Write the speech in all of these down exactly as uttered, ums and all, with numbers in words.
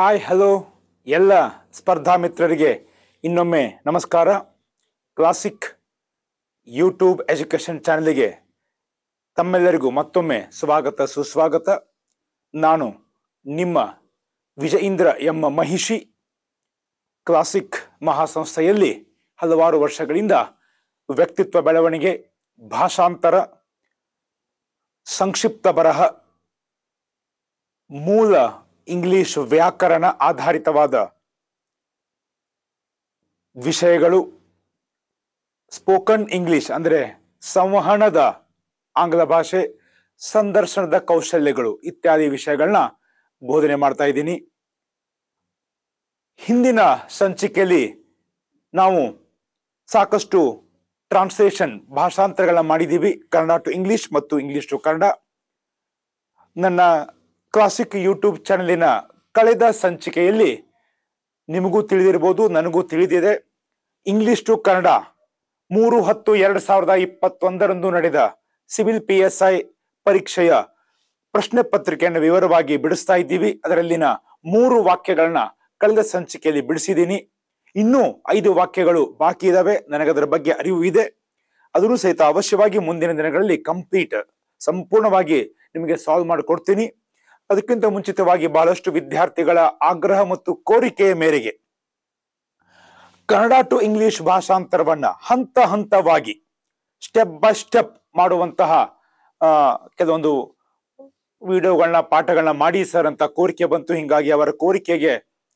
Hi hello ಎಲ್ಲ ಸ್ಪರ್ಧಾ ಮಿತ್ರರಿಗೆ ಇನ್ನೊಮ್ಮೆ ನಮಸ್ಕಾರ. ಕ್ಲಾಸಿಕ್ ಯೂಟ್ಯೂಬ್ ಎಜುಕೇಶನ್ ಚಾನಲ್ಗೆ ತಮ್ಮೆಲ್ಲರಿಗೂ ಮತ್ತೊಮ್ಮೆ ಸ್ವಾಗತ ಸುಸ್ವಾಗತ. ನಾನು ನಿಮ್ಮ ವಿಜಯೇಂದ್ರ ಎಂ ಮಹಿಷಿ. ಕ್ಲಾಸಿಕ್ ಮಹಾಸಂಸ್ಥೆಯಲ್ಲಿ ಹಲವಾರು ವರ್ಷಗಳಿಂದ ವ್ಯಕ್ತಿತ್ವ ಬೆಳವಣಿಗೆ, ಭಾಷಾಂತರ, ಸಂಕ್ಷಿಪ್ತ ಬರಹ, ಮೂಲ ಇಂಗ್ಲಿಷ್ ವ್ಯಾಕರಣ ಆಧಾರಿತವಾದ ವಿಷಯಗಳು, ಸ್ಪೋಕನ್ ಇಂಗ್ಲಿಷ್ ಅಂದರೆ ಸಂವಹನದ ಆಂಗ್ಲ ಭಾಷೆ, ಸಂದರ್ಶನದ ಕೌಶಲ್ಯಗಳು ಇತ್ಯಾದಿ ವಿಷಯಗಳನ್ನ ಬೋಧನೆ ಮಾಡ್ತಾ ಇದ್ದೀನಿ. ಹಿಂದಿನ ಸಂಚಿಕೆಯಲ್ಲಿ ನಾವು ಸಾಕಷ್ಟು ಟ್ರಾನ್ಸ್ಲೇಷನ್ ಭಾಷಾಂತರಗಳನ್ನ ಮಾಡಿದ್ದೀವಿ, ಕನ್ನಡ ಟು ಇಂಗ್ಲಿಷ್ ಮತ್ತು ಇಂಗ್ಲಿಷ್ ಟು ಕನ್ನಡ. ನನ್ನ ಕ್ಲಾಸಿಕ್ ಯೂಟ್ಯೂಬ್ ಚಾನೆಲಿನ ಕಳೆದ ಸಂಚಿಕೆಯಲ್ಲಿ ನಿಮಗೂ ತಿಳಿದಿರ್ಬೋದು, ನನಗೂ ತಿಳಿದಿದೆ, ಇಂಗ್ಲಿಷ್ ಟು ಕನ್ನಡ ಮೂರು ಹತ್ತು ಎರಡು ಸಾವಿರದ ಇಪ್ಪತ್ತೊಂದರಂದು ನಡೆದ ಸಿವಿಲ್ ಪಿ ಎಸ್ ಐ ಪರೀಕ್ಷೆಯ ಪ್ರಶ್ನೆ ಪತ್ರಿಕೆಯನ್ನು ವಿವರವಾಗಿ ಬಿಡಿಸ್ತಾ ಇದ್ದೀವಿ. ಅದರಲ್ಲಿನ ಮೂರು ವಾಕ್ಯಗಳನ್ನ ಕಳೆದ ಸಂಚಿಕೆಯಲ್ಲಿ ಬಿಡಿಸಿದ್ದೀನಿ. ಇನ್ನೂ ಐದು ವಾಕ್ಯಗಳು ಬಾಕಿ ಇದಾವೆ. ನನಗದರ ಬಗ್ಗೆ ಅರಿವು ಇದೆ. ಅದನ್ನು ಸಹಿತ ಅವಶ್ಯವಾಗಿ ಮುಂದಿನ ದಿನಗಳಲ್ಲಿ ಕಂಪ್ಲೀಟ್ ಸಂಪೂರ್ಣವಾಗಿ ನಿಮಗೆ ಸಾಲ್ವ್ ಮಾಡಿಕೊಡ್ತೀನಿ. ಅದಕ್ಕಿಂತ ಮುಂಚಿತವಾಗಿ ಬಹಳಷ್ಟು ವಿದ್ಯಾರ್ಥಿಗಳ ಆಗ್ರಹ ಮತ್ತು ಕೋರಿಕೆಯ ಮೇರೆಗೆ ಕನ್ನಡ ಟು ಇಂಗ್ಲಿಷ್ ಭಾಷಾಂತರವನ್ನ ಹಂತ ಹಂತವಾಗಿ ಸ್ಟೆಪ್ ಬೈ ಸ್ಟೆಪ್ ಮಾಡುವಂತಹ ಆ ಕೆಲವೊಂದು ವಿಡಿಯೋಗಳನ್ನ ಪಾಠಗಳನ್ನ ಮಾಡಿ ಸರ್ ಅಂತ ಕೋರಿಕೆ ಬಂತು. ಹಿಂಗಾಗಿ ಅವರ ಕೋರಿಕೆಗೆ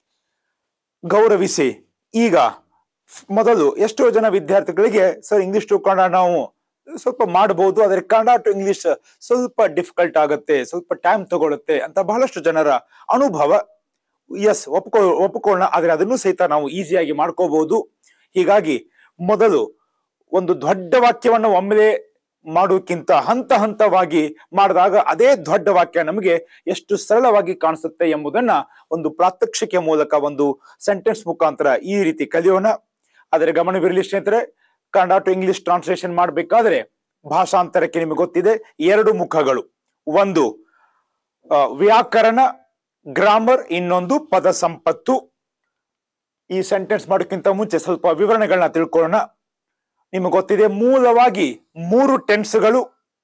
ಗೌರವಿಸಿ ಈಗ ಮೊದಲು ಎಷ್ಟೋ ಜನ ವಿದ್ಯಾರ್ಥಿಗಳಿಗೆ ಸರ್ ಇಂಗ್ಲಿಷ್ ಟು ಕನ್ನಡ ನಾವು ಸ್ವಲ್ಪ ಮಾಡಬಹುದು, ಆದರೆ ಕನ್ನಡ ಟು ಇಂಗ್ಲಿಷ್ ಸ್ವಲ್ಪ ಡಿಫಿಕಲ್ಟ್ ಆಗುತ್ತೆ, ಸ್ವಲ್ಪ ಟೈಮ್ ತಗೊಳುತ್ತೆ ಅಂತ ಬಹಳಷ್ಟು ಜನರ ಅನುಭವ. ಎಸ್, ಒಪ್ಕೊ ಒಪ್ಕೊಳ್ಳೋಣ ಆದ್ರೆ ಅದನ್ನು ಸಹಿತ ನಾವು ಈಸಿಯಾಗಿ ಮಾಡ್ಕೋಬಹುದು. ಹೀಗಾಗಿ ಮೊದಲು ಒಂದು ದೊಡ್ಡ ವಾಕ್ಯವನ್ನು ಒಮ್ಮೆಲೆ ಮಾಡೋಕ್ಕಿಂತ ಹಂತ ಹಂತವಾಗಿ ಮಾಡಿದಾಗ ಅದೇ ದೊಡ್ಡ ವಾಕ್ಯ ನಮಗೆ ಎಷ್ಟು ಸರಳವಾಗಿ ಕಾಣಿಸುತ್ತೆ ಎಂಬುದನ್ನ ಒಂದು ಪ್ರಾತ್ಯಕ್ಷಿಕೆ ಮೂಲಕ, ಒಂದು ಸೆಂಟೆನ್ಸ್ ಮುಖಾಂತರ ಈ ರೀತಿ ಕಲಿಯೋಣ. ಆದರೆ ಗಮನವಿರಲಿ ಸ್ನೇಹಿತರೆ, ಕನ್ನಡ ಟು ಇಂಗ್ಲಿಷ್ ಟ್ರಾನ್ಸ್ಲೇಷನ್ ಮಾಡಬೇಕಾದ್ರೆ ಭಾಷಾಂತರಕ್ಕೆ ನಿಮಗೆ ಗೊತ್ತಿದೆ ಎರಡು ಮುಖಗಳು. ಒಂದು ವ್ಯಾಕರಣ ಗ್ರಾಮರ್, ಇನ್ನೊಂದು ಪದ ಸಂಪತ್ತು. ಈ ಸೆಂಟೆನ್ಸ್ ಮಾಡೋಕ್ಕಿಂತ ಮುಂಚೆ ಸ್ವಲ್ಪ ವಿವರಣೆಗಳನ್ನ ತಿಳ್ಕೊಳ್ಳೋಣ. ನಿಮಗೆ ಗೊತ್ತಿದೆ ಮೂಲವಾಗಿ ಮೂರು ಟೆನ್ಸ್ಗಳು,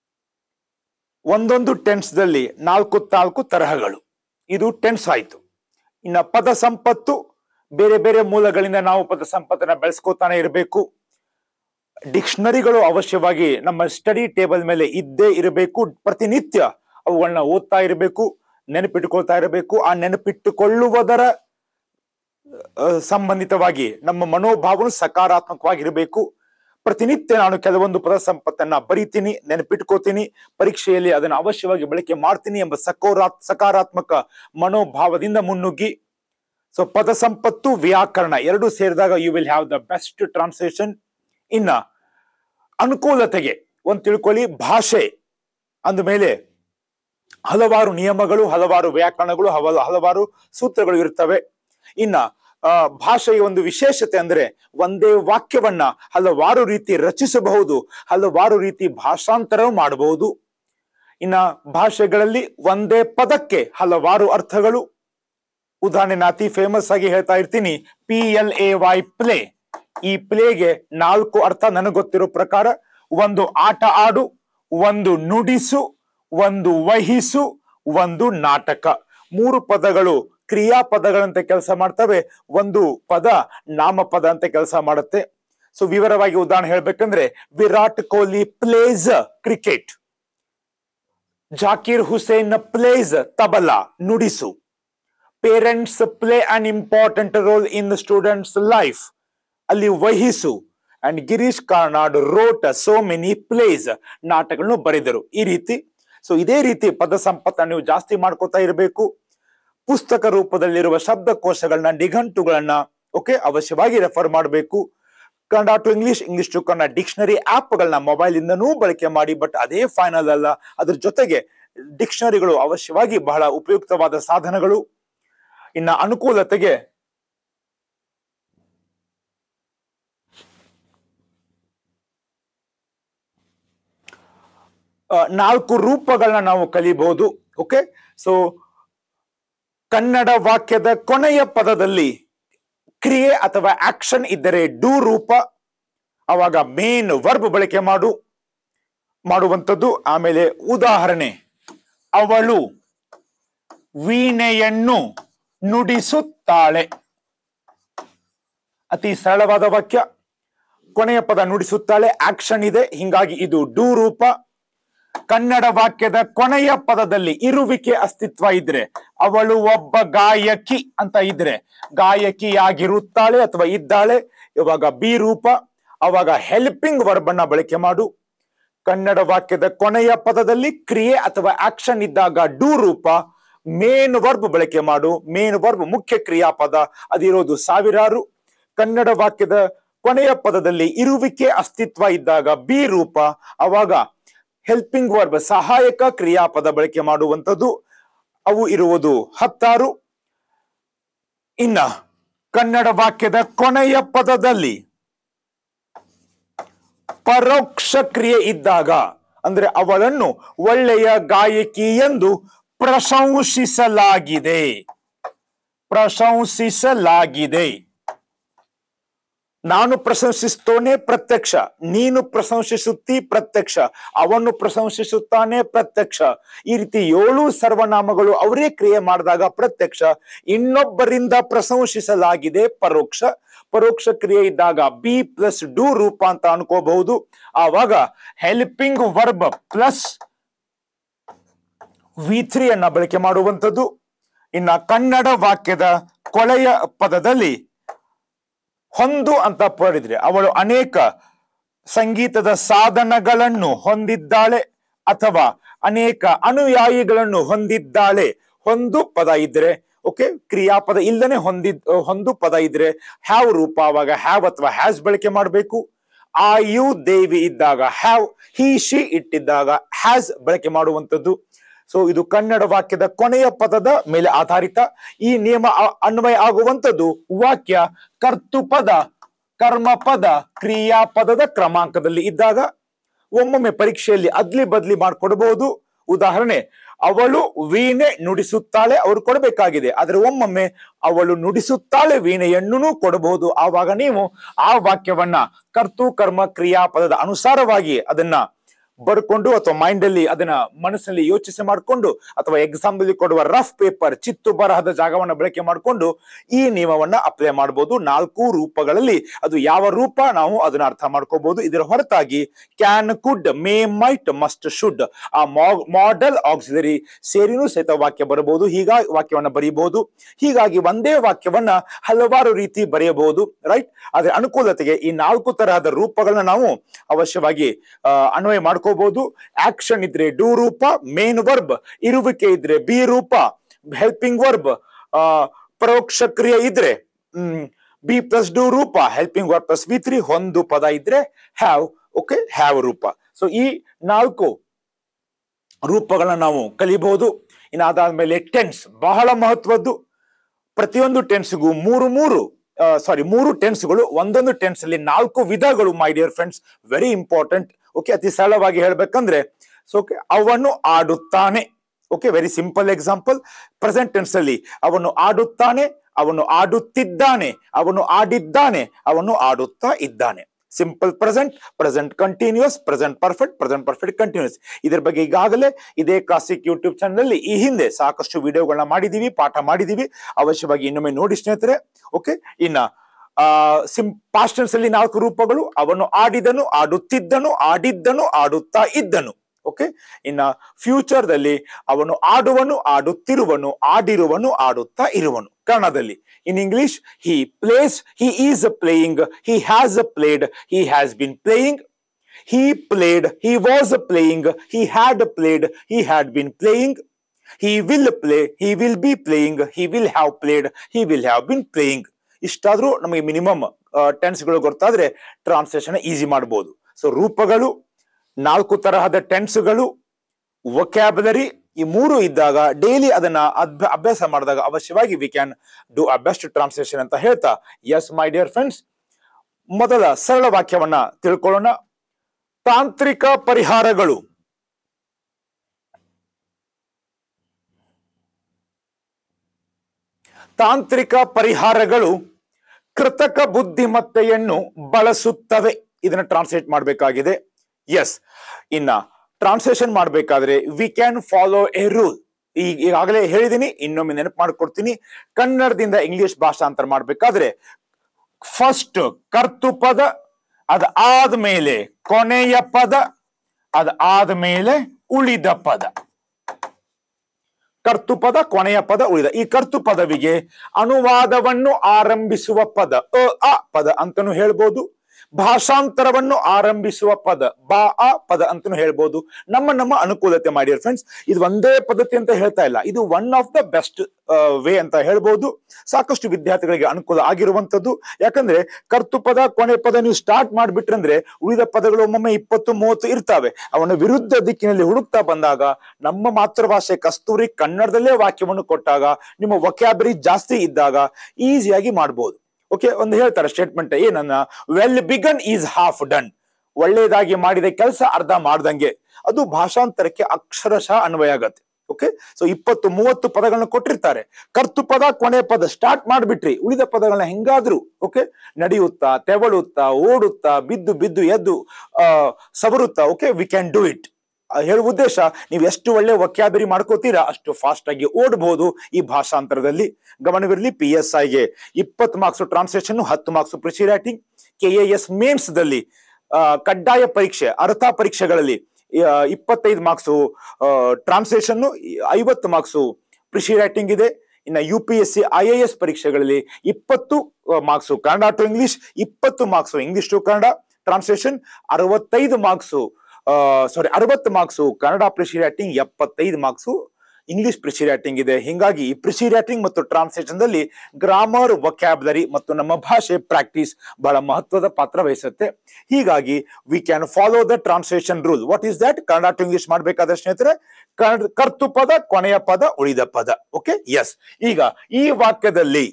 ಒಂದೊಂದು ಟೆನ್ಸ್ದಲ್ಲಿ ನಾಲ್ಕು ನಾಲ್ಕು ತರಹಗಳು. ಇದು ಟೆನ್ಸ್ ಆಯ್ತು. ಇನ್ನ ಪದ ಸಂಪತ್ತು, ಬೇರೆ ಬೇರೆ ಮೂಲಗಳಿಂದ ನಾವು ಪದ ಸಂಪತ್ತನ್ನ ಬೆಳೆಸ್ಕೋತಾನೆ ಇರಬೇಕು. ಡಿಕ್ಷನರಿಗಳು ಅವಶ್ಯವಾಗಿ ನಮ್ಮ ಸ್ಟಡಿ ಟೇಬಲ್ ಮೇಲೆ ಇದ್ದೇ ಇರಬೇಕು. ಪ್ರತಿನಿತ್ಯ ಅವುಗಳನ್ನ ಓದ್ತಾ ಇರಬೇಕು, ನೆನಪಿಟ್ಟುಕೊಳ್ತಾ ಇರಬೇಕು. ಆ ನೆನಪಿಟ್ಟುಕೊಳ್ಳುವುದರ ಸಂಬಂಧಿತವಾಗಿ ನಮ್ಮ ಮನೋಭಾವನು ಸಕಾರಾತ್ಮಕವಾಗಿರಬೇಕು. ಪ್ರತಿನಿತ್ಯ ನಾನು ಕೆಲವೊಂದು ಪದ ಸಂಪತ್ತನ್ನ ಬರಿತೀನಿ, ನೆನಪಿಟ್ಕೋತೀನಿ, ಪರೀಕ್ಷೆಯಲ್ಲಿ ಅದನ್ನು ಅವಶ್ಯವಾಗಿ ಬಳಕೆ ಮಾಡ್ತೀನಿ ಎಂಬ ಸಕೋರಾ ಸಕಾರಾತ್ಮಕ ಮನೋಭಾವದಿಂದ ಮುನ್ನುಗ್ಗಿ. ಸೊ ಪದ ಸಂಪತ್ತು, ವ್ಯಾಕರಣ ಎರಡು ಸೇರಿದಾಗ you will have the best translation. ಇನ್ನ ಅನುಕೂಲತೆಗೆ ಒಂದು ತಿಳ್ಕೊಳ್ಳಿ, ಭಾಷೆ ಅಂದಮೇಲೆ ಹಲವಾರು ನಿಯಮಗಳು, ಹಲವಾರು ವ್ಯಾಕರಣಗಳು, ಹಲವಾರು ಸೂತ್ರಗಳು ಇರ್ತವೆ. ಇನ್ನ ಆ ಭಾಷೆಯ ಒಂದು ವಿಶೇಷತೆ ಅಂದ್ರೆ ಒಂದೇ ವಾಕ್ಯವನ್ನ ಹಲವಾರು ರೀತಿ ರಚಿಸಬಹುದು, ಹಲವಾರು ರೀತಿ ಭಾಷಾಂತರ ಮಾಡಬಹುದು. ಇನ್ನ ಭಾಷೆಗಳಲ್ಲಿ ಒಂದೇ ಪದಕ್ಕೆ ಹಲವಾರು ಅರ್ಥಗಳು. ಉದಾಹರಣೆ ಅತಿ ಫೇಮಸ್ ಆಗಿ ಹೇಳ್ತಾ ಇರ್ತೀನಿ, P L A Y play. ಈ ಪ್ಲೇಗೆ ನಾಲ್ಕು ಅರ್ಥ ನನಗೆ ಗೊತ್ತಿರೋ ಪ್ರಕಾರ. ಒಂದು ಆಟ ಆಡು, ಒಂದು ನುಡಿಸು, ಒಂದು ವಹಿಸು, ಒಂದು ನಾಟಕ. ಮೂರು ಪದಗಳು ಕ್ರಿಯಾಪದಗಳಂತೆ ಕೆಲಸ ಮಾಡ್ತವೆ, ಒಂದು ಪದ ನಾಮಪದ ಅಂತ ಕೆಲಸ ಮಾಡುತ್ತೆ. ಸೊ ವಿವರವಾಗಿ ಉದಾಹರಣೆ ಹೇಳ್ಬೇಕಂದ್ರೆ, Virat Kohli plays cricket, Zakir Hussain plays tabla ನುಡಿಸು, parents play an important role in students life, ಅಲ್ಲಿ ವಹಿಸು. And Girish Karnad wrote so many plays, ನಾಟಕಗಳನ್ನು ಬರೆದರು. ಈ ರೀತಿ ಸೊ ಇದೇ ರೀತಿ ಪದ ಸಂಪತ್ತನ್ನು ನೀವು ಜಾಸ್ತಿ ಮಾಡ್ಕೋತಾ ಇರಬೇಕು. ಪುಸ್ತಕ ರೂಪದಲ್ಲಿರುವ ಶಬ್ದಕೋಶಗಳನ್ನ, ನಿಘಂಟುಗಳನ್ನ ಓಕೆ ಅವಶ್ಯವಾಗಿ ರೆಫರ್ ಮಾಡಬೇಕು. Kannada to English, English to Kannada dictionary ಆಪ್ಗಳನ್ನ ಮೊಬೈಲ್ ಇಂದನೂ ಬಳಕೆ ಮಾಡಿ. ಬಟ್ ಅದೇ ಫೈನಲ್ ಅಲ್ಲ, ಅದ್ರ ಜೊತೆಗೆ ಡಿಕ್ಷನರಿಗಳು ಅವಶ್ಯವಾಗಿ ಬಹಳ ಉಪಯುಕ್ತವಾದ ಸಾಧನಗಳು. ಇನ್ನ ಅನುಕೂಲತೆಗೆ ನಾಲ್ಕು ರೂಪಗಳನ್ನ ನಾವು ಕಲಿಬಹುದು. ಓಕೆ, ಸೊ ಕನ್ನಡ ವಾಕ್ಯದ ಕೊನೆಯ ಪದದಲ್ಲಿ ಕ್ರಿಯೆ ಅಥವಾ ಆಕ್ಷನ್ ಇದ್ದರೆ ಡೂ ರೂಪ, ಅವಾಗ ಮೇನ್ ವರ್ಬ್ ಬಳಕೆ ಮಾಡು ಮಾಡುವಂಥದ್ದು. ಆಮೇಲೆ ಉದಾಹರಣೆ, ಅವಳು ವೀಣೆಯನ್ನು ನುಡಿಸುತ್ತಾಳೆ. ಅತಿ ಸರಳವಾದ ವಾಕ್ಯ. ಕೊನೆಯ ಪದ ನುಡಿಸುತ್ತಾಳೆ, ಆಕ್ಷನ್ ಇದೆ, ಹಿಂಗಾಗಿ ಇದು ಡೂ ರೂಪ. ಕನ್ನಡ ವಾಕ್ಯದ ಕೊನೆಯ ಪದದಲ್ಲಿ ಇರುವಿಕೆ ಅಸ್ತಿತ್ವ ಇದ್ರೆ, ಅವಳು ಒಬ್ಬ ಗಾಯಕಿ ಅಂತ ಇದ್ರೆ ಗಾಯಕಿಯಾಗಿರುತ್ತಾಳೆ ಅಥವಾ ಇದ್ದಾಳೆ, ಇವಾಗ ಬಿ ರೂಪ. ಅವಾಗ ಹೆಲ್ಪಿಂಗ್ ವರ್ಬ್ ಅನ್ನ ಬಳಕೆ ಮಾಡು. ಕನ್ನಡ ವಾಕ್ಯದ ಕೊನೆಯ ಪದದಲ್ಲಿ ಕ್ರಿಯೆ ಅಥವಾ ಆಕ್ಷನ್ ಇದ್ದಾಗ ಡೂ ರೂಪ, ಮೇನ್ ವರ್ಬ್ ಬಳಕೆ ಮಾಡು. ಮೇನ್ ವರ್ಬ್ ಮುಖ್ಯ ಕ್ರಿಯಾಪದ, ಅದಿರೋದು ಸಾವಿರಾರು. ಕನ್ನಡ ವಾಕ್ಯದ ಕೊನೆಯ ಪದದಲ್ಲಿ ಇರುವಿಕೆ ಅಸ್ತಿತ್ವ ಇದ್ದಾಗ ಬಿ ರೂಪ, ಅವಾಗ ಹೆಲ್ಪಿಂಗ್ ವರ್ಬ್ ಸಹಾಯಕ ಕ್ರಿಯಾಪದ ಬಳಕೆ ಮಾಡುವಂಥದ್ದು. ಅವು ಇರುವುದು ಹತ್ತಾರು. ಇನ್ನ ಕನ್ನಡ ವಾಕ್ಯದ ಕೊನೆಯ ಪದದಲ್ಲಿ ಪರೋಕ್ಷ ಕ್ರಿಯೆ ಇದ್ದಾಗ, ಅಂದ್ರೆ ಅವಳನ್ನು ಒಳ್ಳೆಯ ಗಾಯಕಿ ಎಂದು ಪ್ರಶಂಸಿಸಲಾಗಿದೆ. ಪ್ರಶಂಸಿಸಲಾಗಿದೆ. ನಾನು ಪ್ರಶಂಸಿಸ್ತೋನೆ ಪ್ರತ್ಯಕ್ಷ, ನೀನು ಪ್ರಶಂಸಿಸುತ್ತಿ ಪ್ರತ್ಯಕ್ಷ, ಅವನು ಪ್ರಶಂಸಿಸುತ್ತಾನೆ ಪ್ರತ್ಯಕ್ಷ. ಈ ರೀತಿ ಏಳು ಸರ್ವನಾಮಗಳು ಅವರೇ ಕ್ರಿಯೆ ಮಾಡಿದಾಗ ಪ್ರತ್ಯಕ್ಷ, ಇನ್ನೊಬ್ಬರಿಂದ ಪ್ರಶಂಸಿಸಲಾಗಿದೆ ಪರೋಕ್ಷ. ಪರೋಕ್ಷ ಕ್ರಿಯೆ ಇದ್ದಾಗ ಬಿ ಪ್ಲಸ್ ಡೂ ರೂಪ ಅಂತ ಅನ್ಕೋಬಹುದು. ಆವಾಗ helping verb plus V three ಅನ್ನ ಬಳಕೆ ಮಾಡುವಂಥದ್ದು. ಇನ್ನ ಕನ್ನಡ ವಾಕ್ಯದ ಕೊಳೆಯ ಪದದಲ್ಲಿ ಹೊಂದು ಅಂತ ಪಡೆದ್ರೆ, ಅವಳು ಅನೇಕ ಸಂಗೀತದ ಸಾಧನಗಳನ್ನು ಹೊಂದಿದ್ದಾಳೆ ಅಥವಾ ಅನೇಕ ಅನುಯಾಯಿಗಳನ್ನು ಹೊಂದಿದ್ದಾಳೆ. ಹೊಂದು ಪದ ಇದ್ರೆ, ಓಕೆ, ಕ್ರಿಯಾಪದ ಇಲ್ಲದೆ ಹೊಂದಿದ್ ಹೊಂದು ಪದ ಇದ್ರೆ ಹ್ಯಾವ್ ರೂಪ, ಅವಾಗ ಹ್ಯಾವ್ ಅಥವಾ ಹ್ಯಾಸ್ ಬಳಕೆ ಮಾಡಬೇಕು. ಆ ಯು ದೇವಿ ಇದ್ದಾಗ ಹ್ಯಾವ್, ಹಿ ಶಿ ಇಟ್ಟಿದ್ದಾಗ ಹ್ಯಾಸ್ ಬಳಕೆ ಮಾಡುವಂಥದ್ದು. ಸೊ ಇದು ಕನ್ನಡ ವಾಕ್ಯದ ಕೊನೆಯ ಪದದ ಮೇಲೆ ಆಧಾರಿತ. ಈ ನಿಯಮ ಅನ್ವಯ ಆಗುವಂಥದ್ದು ವಾಕ್ಯ ಕರ್ತೃಪದ, ಕರ್ಮಪದ, ಕ್ರಿಯಾಪದದ ಕ್ರಮಾಂಕದಲ್ಲಿ ಇದ್ದಾಗ. ಒಮ್ಮೊಮ್ಮೆ ಪರೀಕ್ಷೆಯಲ್ಲಿ ಅದ್ಲಿ ಬದ್ಲಿ ಮಾಡ್ಕೊಡ್ಬಹುದು. ಉದಾಹರಣೆ, ಅವಳು ವೀಣೆ ನುಡಿಸುತ್ತಾಳೆ, ಅವರು ಕೊಡಬೇಕಾಗಿದೆ. ಆದ್ರೆ ಒಮ್ಮೊಮ್ಮೆ ಅವಳು ನುಡಿಸುತ್ತಾಳೆ ವೀಣೆಯನ್ನು ಕೊಡಬಹುದು. ಆವಾಗ ನೀವು ಆ ವಾಕ್ಯವನ್ನ ಕರ್ತೃ ಕರ್ಮ ಕ್ರಿಯಾಪದದ ಅನುಸಾರವಾಗಿ ಅದನ್ನ ಬರ್ಕೊಂಡು ಅಥವಾ ಮೈಂಡ್ ಅಲ್ಲಿ ಅದನ್ನ ಮನಸ್ಸಲ್ಲಿ ಯೋಚಿಸಿ ಮಾಡಿಕೊಂಡು ಅಥವಾ ಎಕ್ಸಾಮ್ ಅಲ್ಲಿ ಕೊಡುವ ರಫ್ ಪೇಪರ್ ಚಿತ್ತು ಬರಹದ ಜಾಗವನ್ನ ಬಳಕೆ ಮಾಡಿಕೊಂಡು ಈ ನಿಯಮವನ್ನ ಅಪ್ಲೈ ಮಾಡಬಹುದು. ನಾಲ್ಕು ರೂಪಗಳಲ್ಲಿ ಅದು ಯಾವ ರೂಪ ನಾವು ಅದನ್ನ ಅರ್ಥ ಮಾಡ್ಕೋಬಹುದು. ಇದರ ಹೊರತಾಗಿ can, could, may, might, must, should ಆ ಮಾಡೆಲ್ ಆಕ್ಸಿಲರಿ ಸೇರಿನೂ ಸಹಿತ ವಾಕ್ಯ ಬರಬಹುದು. ಹೀಗಾಗಿ ವಾಕ್ಯವನ್ನ ಬರೀಬಹುದು. ಹೀಗಾಗಿ ಒಂದೇ ವಾಕ್ಯವನ್ನ ಹಲವಾರು ರೀತಿ ಬರೆಯಬಹುದು, ರೈಟ್. ಆದ್ರೆ ಅನುಕೂಲತೆಗೆ ಈ ನಾಲ್ಕು ತರಹದ ರೂಪಗಳನ್ನ ನಾವು ಅವಶ್ಯವಾಗಿ ಅಹ್ ಅನ್ವಯ ಮಾಡ್ಕೋ ಬಹುದು. ಆಕ್ಷನ್ ಇದ್ರೆ ಡೂ ರೂಪ, ಮೇನ್ ವರ್ಬ್, ಇರುವಿಕೆ ಇದ್ರೆ ಬಿ ರೂಪ, ಹೆಲ್ಪಿಂಗ್ ವರ್ಬ್, ಪರೋಕ್ಷ ಕ್ರಿಯೆ ಇದ್ರೆ ಹ್ಮ್ ಬಿ ಪ್ಲಸ್ ಡೂ ರೂಪ, helping verb plus V three, ಹೊಂದು ಪದ ಇದ್ರೆ ಹ್ಯಾವ್, ಓಕೆ, ಹ್ಯಾವ್ ರೂಪ. ಸೊ ಈ ನಾಲ್ಕು ರೂಪಗಳನ್ನ ನಾವು ಕಲಿಬಹುದು. ಇನ್ನು ಅದಾದ್ಮೇಲೆ ಟೆನ್ಸ್ ಬಹಳ ಮಹತ್ವದ್ದು. ಪ್ರತಿಯೊಂದು ಟೆನ್ಸ್ಗೂ ಮೂರು ಮೂರು ಸಾರಿ ಮೂರು ಟೆನ್ಸ್ಗಳು, ಒಂದೊಂದು ಟೆನ್ಸ್ ಅಲ್ಲಿ ನಾಲ್ಕು ವಿಧಗಳು. My dear friends, very important. Okay, ಅತಿ ಸರಳವಾಗಿ ಹೇಳ್ಬೇಕಂದ್ರೆ, ಸೊ ಓಕೆ, ಅವನು ಆಡುತ್ತಾನೆ. Okay, very simple example. Present tense ಅಲ್ಲಿ ಅವನು ಆಡುತ್ತಾನೆ, ಅವನು ಆಡುತ್ತಿದ್ದಾನೆ, ಅವನು ಆಡಿದ್ದಾನೆ, ಅವನು ಆಡುತ್ತಾ ಇದ್ದಾನೆ. Simple present, present continuous, present perfect, present perfect continuous. ಇದರ ಬಗ್ಗೆ ಈಗಾಗಲೇ ಇದೇ ಕ್ಲಾಸಿಕ್ ಯೂಟ್ಯೂಬ್ ಚಾನಲ್ ಅಲ್ಲಿ ಈ ಹಿಂದೆ ಸಾಕಷ್ಟು ವಿಡಿಯೋಗಳನ್ನ ಮಾಡಿದೀವಿ, ಪಾಠ ಮಾಡಿದೀವಿ. ಅವಶ್ಯವಾಗಿ ಇನ್ನೊಮ್ಮೆ ನೋಡಿ ಸ್ನೇಹಿತರೆ. ಓಕೆ, ಇನ್ನ ಆ ಸಿಂ ಪಾಸ್ಟ್ ಟೆನ್ಸ್ ಅಲ್ಲಿ ನಾಲ್ಕು ರೂಪಗಳು. ಅವನು ಆಡಿದನು, ಆಡುತ್ತಿದ್ದನು, ಆಡಿದ್ದನು, ಆಡುತ್ತಾ ಇದ್ದನು. ಓಕೆ, ಇನ್ನ ಫ್ಯೂಚರ್ ದಲ್ಲಿ ಅವನು ಆಡುವನು, ಆಡುತ್ತಿರುವನು, ಆಡಿರುವನು, ಆಡುತ್ತಾ ಇರುವನು. ಕನ್ನಡದಲ್ಲಿ in English, he plays, he is playing, he has played, he has been playing, he played, he was playing, he had played, he had been playing, he will play, he will be playing, he will have played, he will have been playing. ಇಷ್ಟಾದ್ರೂ ನಮಗೆ minimum ಟೆನ್ಸ್ಗಳು ಗೊತ್ತಾದ್ರೆ translation easy ಮಾಡಬಹುದು. So ರೂಪಗಳು, ನಾಲ್ಕು ತರಹದ ಟೆನ್ಸ್ಗಳು, vocabulary, ಈ ಮೂರು ಇದ್ದಾಗ ಡೈಲಿ ಅದನ್ನ ಅಭ್ಯಾಸ ಮಾಡಿದಾಗ ಅವಶ್ಯವಾಗಿ we can do a best translation ಅಂತ ಹೇಳ್ತಾ, ಎಸ್ ಮೈ ಡಿಯರ್ ಫ್ರೆಂಡ್ಸ್, ಮೊದಲ ಸರಳ ವಾಕ್ಯವನ್ನ ತಿಳ್ಕೊಳ್ಳೋಣ. ತಾಂತ್ರಿಕ ಪರಿಹಾರಗಳು. ತಾಂತ್ರಿಕ ಪರಿಹಾರಗಳು ಕೃತಕ ಬುದ್ಧಿಮತ್ತೆಯನ್ನು ಬಳಸುತ್ತವೆ. ಇದನ್ನ ಟ್ರಾನ್ಸ್ಲೇಟ್ ಮಾಡಬೇಕಾಗಿದೆ. ಎಸ್, ಇನ್ನ ಟ್ರಾನ್ಸ್ಲೇಷನ್ ಮಾಡಬೇಕಾದ್ರೆ we can follow a rule. ಈಗ ಈಗಾಗಲೇ ಹೇಳಿದೀನಿ, ಇನ್ನೊಮ್ಮೆ ನೆನಪು ಮಾಡ್ಕೊಡ್ತೀನಿ. ಕನ್ನಡದಿಂದ ಇಂಗ್ಲಿಷ್ ಭಾಷಾಂತರ ಮಾಡ್ಬೇಕಾದ್ರೆ ಫಸ್ಟ್ ಕರ್ತೃಪದ, ಅದ ಆದ್ಮೇಲೆ ಕೊನೆಯ ಪದ, ಅದ ಆದ್ಮೇಲೆ ಉಳಿದ ಪದ. ಕರ್ತೃಪದ, ಕೊನೆಯ ಪದ, ಉಳಿದ. ಈ ಕರ್ತೃಪದವಿಗೆ ಅನುವಾದವನ್ನು ಆರಂಭಿಸುವ ಪದ ಅ ಆ ಪದ ಅಂತಾನು ಹೇಳ್ಬೋದು. ಭಾಷಾಂತರವನ್ನು ಆರಂಭಿಸುವ ಪದ ಬಾ ಆ ಪದ ಅಂತಾನು ಹೇಳ್ಬೋದು. ನಮ್ಮ ನಮ್ಮ ಅನುಕೂಲತೆ ಮಾಡಿ ಫ್ರೆಂಡ್ಸ್. ಇದು ಒಂದೇ ಪದ್ಧತಿ ಅಂತ ಹೇಳ್ತಾ ಇಲ್ಲ, ಇದು one of the best way ಅಂತ ಹೇಳ್ಬೋದು. ಸಾಕಷ್ಟು ವಿದ್ಯಾರ್ಥಿಗಳಿಗೆ ಅನುಕೂಲ ಆಗಿರುವಂತದ್ದು. ಯಾಕಂದ್ರೆ ಕರ್ತೃಪದ, ಕೊನೆ ಪದ ನೀವು ಸ್ಟಾರ್ಟ್ ಮಾಡ್ಬಿಟ್ರಂದ್ರೆ ಉಳಿದ ಪದಗಳು ಒಮ್ಮೊಮ್ಮೆ ಇಪ್ಪತ್ತು ಮೂವತ್ತು ಇರ್ತಾವೆ. ಅವನ ವಿರುದ್ಧ ದಿಕ್ಕಿನಲ್ಲಿ ಹುಡುಕ್ತಾ ಬಂದಾಗ ನಮ್ಮ ಮಾತೃಭಾಷೆ ಕಸ್ತೂರಿ ಕನ್ನಡದಲ್ಲೇ ವಾಕ್ಯವನ್ನು ಕೊಟ್ಟಾಗ, ನಿಮ್ಮ ವೊಕ್ಯಾಬರಿ ಜಾಸ್ತಿ ಇದ್ದಾಗ ಈಸಿಯಾಗಿ ಮಾಡ್ಬೋದು. ಓಕೆ, ಒಂದು ಹೇಳ್ತಾರೆ ಸ್ಟೇಟ್ಮೆಂಟ್ ಏನನ್ನ, well begun is half done. ಒಳ್ಳೇದಾಗಿ ಮಾಡಿದ ಕೆಲಸ ಅರ್ಧ ಮಾಡ್ದಂಗೆ. ಅದು ಭಾಷಾಂತರಕ್ಕೆ ಅಕ್ಷರಶಃ ಅನ್ವಯ ಆಗತ್ತೆ. ಓಕೆ, ಸೊ ಇಪ್ಪತ್ತು ಮೂವತ್ತು ಪದಗಳನ್ನ ಕೊಟ್ಟಿರ್ತಾರೆ. ಕರ್ತೃಪದ, ಕೊನೆ ಪದ ಸ್ಟಾರ್ಟ್ ಮಾಡ್ಬಿಟ್ರಿ, ಉಳಿದ ಪದಗಳನ್ನ ಹೆಂಗಾದ್ರು ಓಕೆ ನಡೆಯುತ್ತಾ, ತೆವಳುತ್ತಾ, ಓಡುತ್ತಾ, ಬಿದ್ದು ಬಿದ್ದು ಎದ್ದು ಆ ಸಬರುತ್ತಾ, okay we can do it. ಹೇಳುವ ಉದ್ದೇಶ, ನೀವು ಎಷ್ಟು ಒಳ್ಳೆ ವೊಕ್ಯಾಬರಿ ಮಾಡ್ಕೋತೀರಾ ಅಷ್ಟು ಫಾಸ್ಟ್ ಆಗಿ ಓಡಬಹುದು ಈ ಭಾಷಾಂತರದಲ್ಲಿ. ಗಮನವಿರಲಿ, ಪಿ ಎಸ್ ಐಗೆ ಇಪ್ಪತ್ತು ಮಾರ್ಕ್ಸ್ ಟ್ರಾನ್ಸ್ಲೇಷನ್, ಹತ್ತು marks precis writing. K A S mains ದಲ್ಲಿ ಕಡ್ಡಾಯ ಪರೀಕ್ಷೆ, ಅರ್ಥ ಪರೀಕ್ಷೆಗಳಲ್ಲಿ ಇಪ್ಪತ್ತೈದು ಮಾರ್ಕ್ಸ್ ಟ್ರಾನ್ಸ್ಲೇಷನ್, ಐವತ್ತು ಮಾರ್ಕ್ಸ್ ಪ್ರಿಸಿ ರೈಟಿಂಗ್ ಇದೆ. ಇನ್ನು U P S C I A S ಪರೀಕ್ಷೆಗಳಲ್ಲಿ ಇಪ್ಪತ್ತು ಮಾರ್ಕ್ಸ್ ಕನ್ನಡ ಟು ಇಂಗ್ಲಿಷ್, ಇಪ್ಪತ್ತು marks English to Kannada translation, ಅರವತ್ತೈದು ಮಾರ್ಕ್ಸ್ ಸಾರಿ ಅರವತ್ತು ಮಾರ್ಕ್ಸ್ ಕನ್ನಡ ಪ್ರಿಸಿ ರೈಟಿಂಗ್, ಎಪ್ಪತ್ತೈದು ಮಾರ್ಕ್ಸ್ ಇಂಗ್ಲಿಷ್ ಪ್ರಿಸಿ ರೈಟಿಂಗ್ ಇದೆ. ಹಿಂಗಾಗಿ ಪ್ರಿಸಿ ರೈಟಿಂಗ್ ಮತ್ತು ಟ್ರಾನ್ಸ್ಲೇಷನ್ ದಲ್ಲಿ ಗ್ರಾಮರ್, ವೊಕ್ಯಾಬುಲರಿ ಮತ್ತು ನಮ್ಮ ಭಾಷೆ ಪ್ರಾಕ್ಟೀಸ್ ಬಹಳ ಮಹತ್ವದ ಪಾತ್ರ ವಹಿಸುತ್ತೆ. ಹೀಗಾಗಿ we can follow the translation rule. What is that? Kannada to English ಮಾಡ್ಬೇಕಾದ್ರೆ ಸ್ನೇಹಿತರೆ ಕರ್ತೃಪದ, ಕೊನೆಯ ಪದ, ಉಳಿದ ಪದ. Okay, yes. ಈಗ ಈ ವಾಕ್ಯದಲ್ಲಿ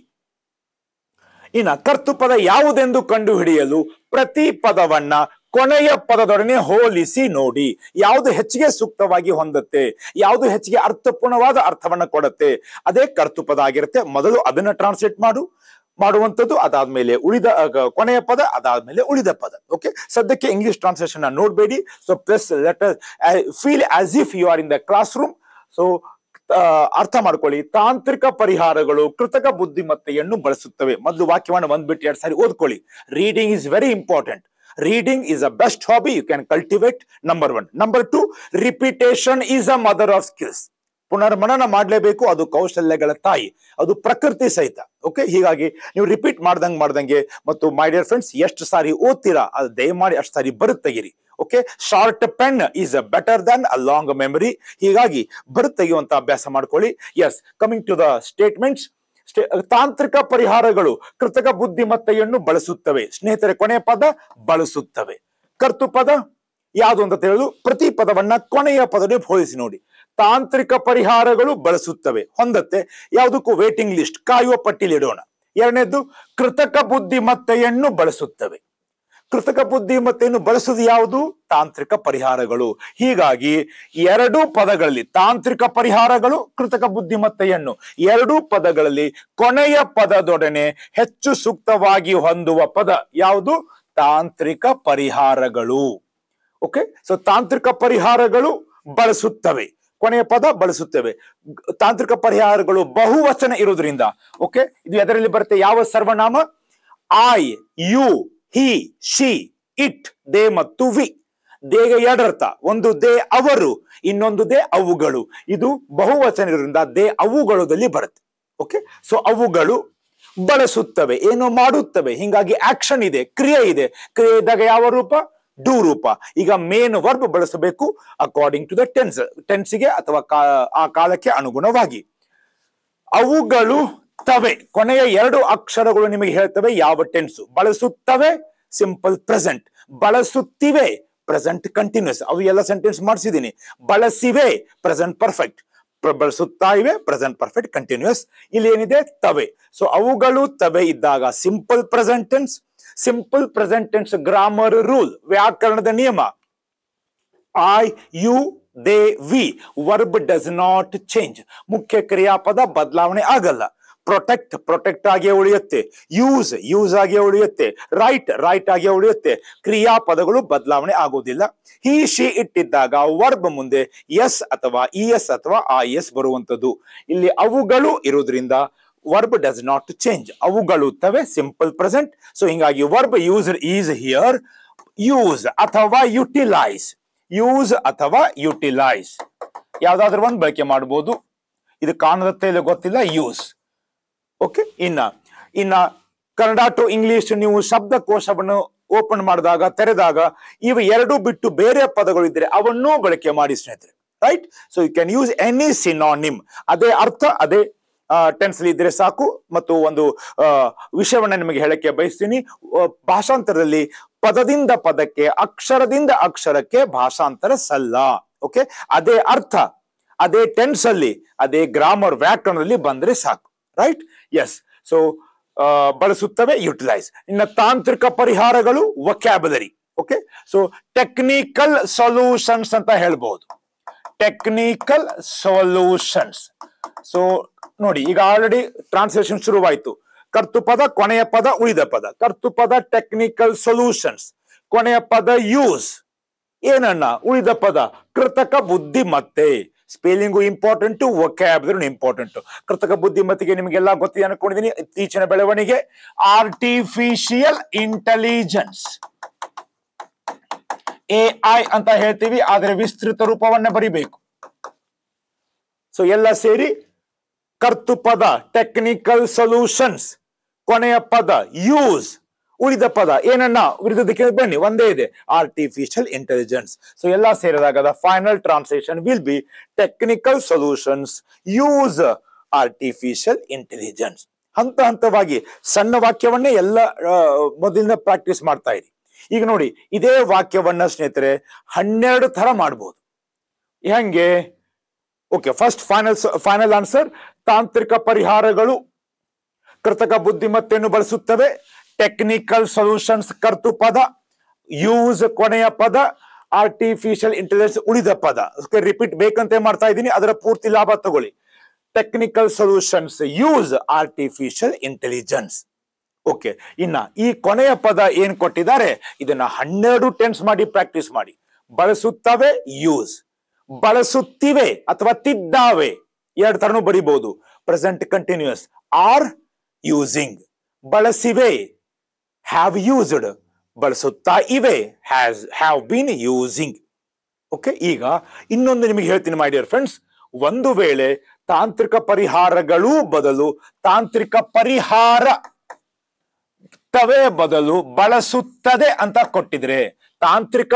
ಇನ್ನ ಕರ್ತೃಪದ ಯಾವುದೆಂದು ಕಂಡು ಹಿಡಿಯಲು ಪ್ರತಿ ಪದವನ್ನ ಕೊನೆಯ ಪದದೊಡನೆ ಹೋಲಿಸಿ ನೋಡಿ. ಯಾವುದು ಹೆಚ್ಚಿಗೆ ಸೂಕ್ತವಾಗಿ ಹೊಂದುತ್ತೆ, ಯಾವುದು ಹೆಚ್ಚಿಗೆ ಅರ್ಥಪೂರ್ಣವಾದ ಅರ್ಥವನ್ನ ಕೊಡುತ್ತೆ, ಅದೇ ಕರ್ತೃಪದ ಆಗಿರುತ್ತೆ. ಮೊದಲು ಅದನ್ನ ಟ್ರಾನ್ಸ್ಲೇಟ್ ಮಾಡು ಮಾಡುವಂಥದ್ದು, ಅದಾದ್ಮೇಲೆ ಉಳಿದ ಕೊನೆಯ ಪದ, ಅದಾದ್ಮೇಲೆ ಉಳಿದ ಪದ. ಓಕೆ, ಸದ್ಯಕ್ಕೆ ಇಂಗ್ಲಿಷ್ ಟ್ರಾನ್ಸ್ಲೇಷನ್ ನೋಡಬೇಡಿ. So plus let feel as if you are in the classroom. So ಅರ್ಥ ಮಾಡ್ಕೊಳ್ಳಿ. ತಾಂತ್ರಿಕ ಪರಿಹಾರಗಳು ಕೃತಕ ಬುದ್ಧಿಮತ್ತೆಯನ್ನು ಬಳಸುತ್ತವೆ. ಮೊದಲು ವಾಕ್ಯವನ್ನು ಒಂದ್ಬಿಟ್ಟು ಎರಡು ಸಾರಿ ಓದ್ಕೊಳ್ಳಿ. Reading is very important. Reading is a best hobby you can cultivate. Number one. Number two, repetition is a mother of skills. ಪುನರ್ಮನನ ಮಾಡಲೇಬೇಕು, ಅದು ಕೌಶಲ್ಯಗಳ ತಾಯಿ, ಅದು ಪ್ರಕೃತಿ ಸಹಿತ. ಓಕೆ, ಹೀಗಾಗಿ ನೀವು ರಿಪೀಟ್ ಮಾಡ್ದಂಗೆ ಮಾಡ್ದಂಗೆ ಮತ್ತು ಮೈ ಡಿಯರ್ ಫ್ರೆಂಡ್ಸ್, ಎಷ್ಟು ಸಾರಿ ಓದ್ತೀರಾ ಅದು ದಯಮಾಡಿ ಅಷ್ಟು ಸಾರಿ ಬರುತ್ತೆ ತೆಗಿರಿ. Okay, short pen is better than a long memory. ಹೀಗಾಗಿ ಬರುತ್ತೆ ತೆಗೆಯುವಂತ ಅಭ್ಯಾಸ ಮಾಡ್ಕೊಳ್ಳಿ. Yes, coming to the statements. ತಾಂತ್ರಿಕ ಪರಿಹಾರಗಳು ಕೃತಕ ಬುದ್ಧಿಮತ್ತೆಯನ್ನು ಬಳಸುತ್ತವೆ. ಸ್ನೇಹಿತರೆ, ಕೊನೆಯ ಪದ ಬಳಸುತ್ತವೆ. ಕರ್ತೃಪದ ಯಾವುದು ಅಂತ ಹೇಳುದು, ಪ್ರತಿ ಪದವನ್ನ ಕೊನೆಯ ಪದಕ್ಕೆ ಹೋಲಿಸಿ ನೋಡಿ. ತಾಂತ್ರಿಕ ಪರಿಹಾರಗಳು ಬಳಸುತ್ತವೆ ಹೊಂದತ್ತೆ. ಯಾವುದಕ್ಕೂ ವೇಟಿಂಗ್ ಲಿಸ್ಟ್, ಕಾಯುವ ಪಟ್ಟಿಲಿ ಇಡೋಣ. ಎರಡನೇದ್ದು, ಕೃತಕ ಬುದ್ಧಿಮತ್ತೆಯನ್ನು ಬಳಸುತ್ತವೆ. ಕೃತಕ ಬುದ್ಧಿಮತ್ತೆಯನ್ನು ಬಳಸುವುದು ಯಾವುದು? ತಾಂತ್ರಿಕ ಪರಿಹಾರಗಳು. ಹೀಗಾಗಿ ಎರಡೂ ಪದಗಳಲ್ಲಿ ತಾಂತ್ರಿಕ ಪರಿಹಾರಗಳು, ಕೃತಕ ಬುದ್ಧಿಮತ್ತೆಯನ್ನು ಎರಡೂ ಪದಗಳಲ್ಲಿ ಕೊನೆಯ ಪದದೊಡನೆ ಹೆಚ್ಚು ಸೂಕ್ತವಾಗಿ ಹೊಂದುವ ಪದ ಯಾವುದು? ತಾಂತ್ರಿಕ ಪರಿಹಾರಗಳು. ಓಕೆ, ಸೊ ತಾಂತ್ರಿಕ ಪರಿಹಾರಗಳು ಬಳಸುತ್ತವೆ, ಕೊನೆಯ ಪದ ಬಳಸುತ್ತವೆ. ತಾಂತ್ರಿಕ ಪರಿಹಾರಗಳು ಬಹುವಚನ ಇರುವುದರಿಂದ ಓಕೆ, ಇದು ಎದರಲ್ಲಿ ಬರುತ್ತೆ? ಯಾವ ಸರ್ವನಾಮ? I, you, he, she, it, they ಮತ್ತು ವಿ. ದೇಗೆ ಎರಡರ್ಥ, ಒಂದು ದೇ ಅವರು, ಇನ್ನೊಂದು ದೇ ಅವುಗಳು. ಇದು ಬಹುವಚನ ಇರೋದ್ರಿಂದ ದೇ ಅವುಗಳಲ್ಲಿ ಬರುತ್ತೆ. ಓಕೆ, ಸೊ ಅವುಗಳು ಬಳಸುತ್ತವೆ, ಏನೋ ಮಾಡುತ್ತವೆ. ಹಿಂಗಾಗಿ ಆಕ್ಷನ್ ಇದೆ, ಕ್ರಿಯೆ ಇದೆ. ಕ್ರಿಯೆ ಇದ್ದಾಗ ಯಾವ ರೂಪ? ಡೂ ರೂಪ. ಈಗ ಮೇನ್ ವರ್ಬ್ ಬಳಸಬೇಕು ಅಕಾರ್ಡಿಂಗ್ ಟು ದ ಟೆನ್ಸ್, ಟೆನ್ಸ್ಗೆ ಅಥವಾ ಆ ಕಾಲಕ್ಕೆ ಅನುಗುಣವಾಗಿ. ಅವುಗಳು ತವೆ, ಕೊನೆಯ ಎರಡು ಅಕ್ಷರಗಳು ನಿಮಗೆ ಹೇಳ್ತವೆ ಯಾವ ಟೆನ್ಸ್. ಬಳಸುತ್ತವೆ ಸಿಂಪಲ್ ಪ್ರೆಸೆಂಟ್, ಬಳಸುತ್ತಿವೆ ಪ್ರೆಸೆಂಟ್ ಕಂಟಿನ್ಯೂಸ್. ಅವು ಎಲ್ಲ ಸೆಂಟೆನ್ಸ್ ಮಾಡಿಸಿದೀನಿ. ಬಳಸಿವೆ ಪ್ರೆಸೆಂಟ್ ಪರ್ಫೆಕ್ಟ್, ಬಳಸುತ್ತಾ ಇವೆ ಪ್ರೆಸೆಂಟ್ ಪರ್ಫೆಕ್ಟ್ ಕಂಟಿನ್ಯೂಸ್. ಇಲ್ಲಿ ಏನಿದೆ? ತವೆ. ಸೊ ಅವುಗಳು ತವೆ ಇದ್ದಾಗ simple present tense. Simple present tense grammar rule, ವ್ಯಾಕರಣದ ನಿಯಮ. I, you, they, we. Verb does not change. ಮುಖ್ಯ ಕ್ರಿಯಾಪದ ಬದಲಾವಣೆ ಆಗಲ್ಲ. ಪ್ರೊಟೆಕ್ಟ್ ಪ್ರೊಟೆಕ್ಟ್ ಆಗಿಯೇ ಉಳಿಯುತ್ತೆ, ಯೂಸ್ ಯೂಸ್ ಆಗಿಯೇ ಉಳಿಯುತ್ತೆ, ರೈಟ್ ರೈಟ್ ಆಗಿಯೇ ಉಳಿಯುತ್ತೆ. ಕ್ರಿಯಾಪದಗಳು ಬದಲಾವಣೆ ಆಗುವುದಿಲ್ಲ. ಹಿ ಶಿ ಇಟ್ಟಿದ್ದಾಗ ವರ್ಬ್ ಮುಂದೆ ಎಸ್ ಅಥವಾ ಇ ಎಸ್ ಅಥವಾ ಆ ಎಸ್ ಬರುವಂತದ್ದು. ಇಲ್ಲಿ ಅವುಗಳು ಇರುವುದರಿಂದ ವರ್ಬ್ ಡಸ್ ನಾಟ್ ಚೇಂಜ್, ಅವುಗಳು ತವೆ ಸಿಂಪಲ್ ಪ್ರೆಸೆಂಟ್. ಸೊ ಹಿಂಗಾಗಿ verb used is here. Use ಅಥವಾ ಯುಟಿಲೈಸ್, ಯೂಸ್ ಅಥವಾ ಯುಟಿಲೈಸ್ ಯಾವ್ದಾದ್ರು ಒಂದು ಬಳಕೆ ಮಾಡಬಹುದು. ಇದು ಕಾಣುತ್ತೆ ಇಲ್ಲ ಗೊತ್ತಿಲ್ಲ, ಯೂಸ್. ಓಕೆ. ಇನ್ನ ಇನ್ನ ಕನ್ನಡ ಟು ಇಂಗ್ಲಿಷ್ ನೀವು ಶಬ್ದಕೋಶವನ್ನು ಓಪನ್ ಮಾಡಿದಾಗ ತೆರೆದಾಗ ಇವು ಎರಡು ಬಿಟ್ಟು ಬೇರೆ ಪದಗಳು ಇದ್ರೆ ಅವನ್ನೂ ಬಳಕೆ ಮಾಡಿ ಸ್ನೇಹಿತರೆ. Right. So you can use any synonym. ಅದೇ ಅರ್ಥ ಅದೇ ಟೆನ್ಸ್ ಇದ್ರೆ ಸಾಕು. ಮತ್ತು ಒಂದು ವಿಷಯವನ್ನ ನಿಮಗೆ ಹೇಳಕ್ಕೆ ಬಯಸ್ತೀನಿ. ಭಾಷಾಂತರದಲ್ಲಿ ಪದದಿಂದ ಪದಕ್ಕೆ, ಅಕ್ಷರದಿಂದ ಅಕ್ಷರಕ್ಕೆ ಭಾಷಾಂತರ ಸಲ್ಲ. ಓಕೆ. ಅದೇ ಅರ್ಥ ಅದೇ ಟೆನ್ಸ್ ಅಲ್ಲಿ ಅದೇ ಗ್ರಾಮರ್ ವ್ಯಾಕರಣದಲ್ಲಿ ಬಂದ್ರೆ ಸಾಕು. ರೈಟ್. ಎಸ್. ಸೊ ಬಳಸುತ್ತವೆ ಯುಟಿಲೈಸ್. ಇನ್ನು ತಾಂತ್ರಿಕ ಪರಿಹಾರಗಳು vocabulary. Okay. So technical solutions ಅಂತ ಹೇಳ್ಬಹುದು. Technical solutions. ಸೊ ನೋಡಿ, ಈಗ ಆಲ್ರೆಡಿ ಟ್ರಾನ್ಸ್ಲೇಷನ್ ಶುರುವಾಯಿತು. ಕರ್ತೃಪದ, ಕೊನೆಯ ಪದ, ಉಳಿದ ಪದ. ಕರ್ತೃಪದ ಟೆಕ್ನಿಕಲ್ ಸೊಲ್ಯೂಷನ್ಸ್, ಕೊನೆಯ ಪದ ಯೂಸ್. ಏನನ್ನ ಉಳಿದ ಪದ ಕೃತಕ ಬುದ್ಧಿಮತ್ತೆ. Spelling important, vocabulary important. ಕೃತಕ ಬುದ್ಧಿಮತ್ತೆಗೆ ನಿಮಗೆಲ್ಲ ಗೊತ್ತಿದೆ ಅನ್ಕೊಂಡಿದ್ದೀನಿ. ಇತ್ತೀಚಿನ ಬೆಳವಣಿಗೆ ಆರ್ಟಿಫಿಷಿಯಲ್ ಇಂಟೆಲಿಜೆನ್ಸ್, ಎ ಐ ಅಂತ ಹೇಳ್ತೀವಿ, ಆದ್ರೆ ವಿಸ್ತೃತ ರೂಪವನ್ನ ಬರಿಬೇಕು. ಸೊ ಎಲ್ಲ ಸೇರಿ ಕರ್ತೃಪದ ಟೆಕ್ನಿಕಲ್ ಸೊಲ್ಯೂಷನ್ಸ್, ಕೊನೆಯ ಪದ ಯೂಸ್, ಉಳಿದ ಪದ ಏನನ್ನ ವಿರುದ್ಧ ದಿಕ್ಕಿನಲ್ಲಿ ಬನ್ನಿ, ಒಂದೇ ಇದೆ, ಆರ್ಟಿಫಿಷಿಯಲ್ ಇಂಟೆಲಿಜೆನ್ಸ್. ಸೊ ಎಲ್ಲ ಸೇರಿದಾಗ the final translation will be technical solutions use artificial intelligence. ಹಂತ ಹಂತವಾಗಿ ಸಣ್ಣ ವಾಕ್ಯವನ್ನೇ ಎಲ್ಲ ಮೊದಲಿನ ಪ್ರಾಕ್ಟೀಸ್ ಮಾಡ್ತಾ ಇರಿ. ಈಗ ನೋಡಿ, ಇದೇ ವಾಕ್ಯವನ್ನ ಸ್ನೇಹಿತರೆ ಹನ್ನೆರಡು ತರ ಮಾಡ್ಬೋದು. ಹೆಂಗೆ? Okay. First final final answer. ತಾಂತ್ರಿಕ ಪರಿಹಾರಗಳು ಕೃತಕ ಬುದ್ಧಿಮತ್ತೆಯನ್ನು ಬಳಸುತ್ತವೆ. ಟೆಕ್ನಿಕಲ್ ಸೊಲ್ಯೂಷನ್ಸ್ ಕರ್ತೃಪದ, ಯೂಸ್ ಕೊನೆಯ ಪದ, ಆರ್ಟಿಫಿಷಿಯಲ್ ಇಂಟೆಲಿಜೆನ್ಸ್ ಉಳಿದ ಪದ. ರಿಪೀಟ್ ಬೇಕಂತೆ ಮಾಡ್ತಾ ಇದ್ದೀನಿ, ಅದರ ಪೂರ್ತಿ ಲಾಭ ತಗೊಳ್ಳಿ. Technical solutions use artificial intelligence. Okay. ಇನ್ನ ಈ ಕೊನೆಯ ಪದ ಏನ್ ಕೊಟ್ಟಿದ್ದಾರೆ ಇದನ್ನ ಹನ್ನೆರಡು ಟೆನ್ಸ್ ಮಾಡಿ ಪ್ರಾಕ್ಟೀಸ್ ಮಾಡಿ. ಬಳಸುತ್ತವೆ ಯೂಸ್, ಬಳಸುತ್ತಿವೆ ಅಥವಾ ತಿದ್ದಾವೆ ಎರಡು ತರನು ಬರಿಬಹುದು. Present continuous are using. ಬಳಸಿವೆ ಹ್ಯಾವ್ ಯೂಸ್ಡ್, ಬಳಸುತ್ತಾ ಇವೆ has have been using. Okay. ಈಗ ಇನ್ನೊಂದು ನಿಮಗೆ ಹೇಳ್ತೀನಿ ಮೈ ಡಿಯರ್ ಫ್ರೆಂಡ್ಸ್. ಒಂದು ವೇಳೆ ತಾಂತ್ರಿಕ ಪರಿಹಾರಗಳು ಬದಲು ತಾಂತ್ರಿಕ ಪರಿಹಾರ ತವೆ ಬದಲು ಬಳಸುತ್ತದೆ ಅಂತ ಕೊಟ್ಟಿದ್ರೆ, ತಾಂತ್ರಿಕ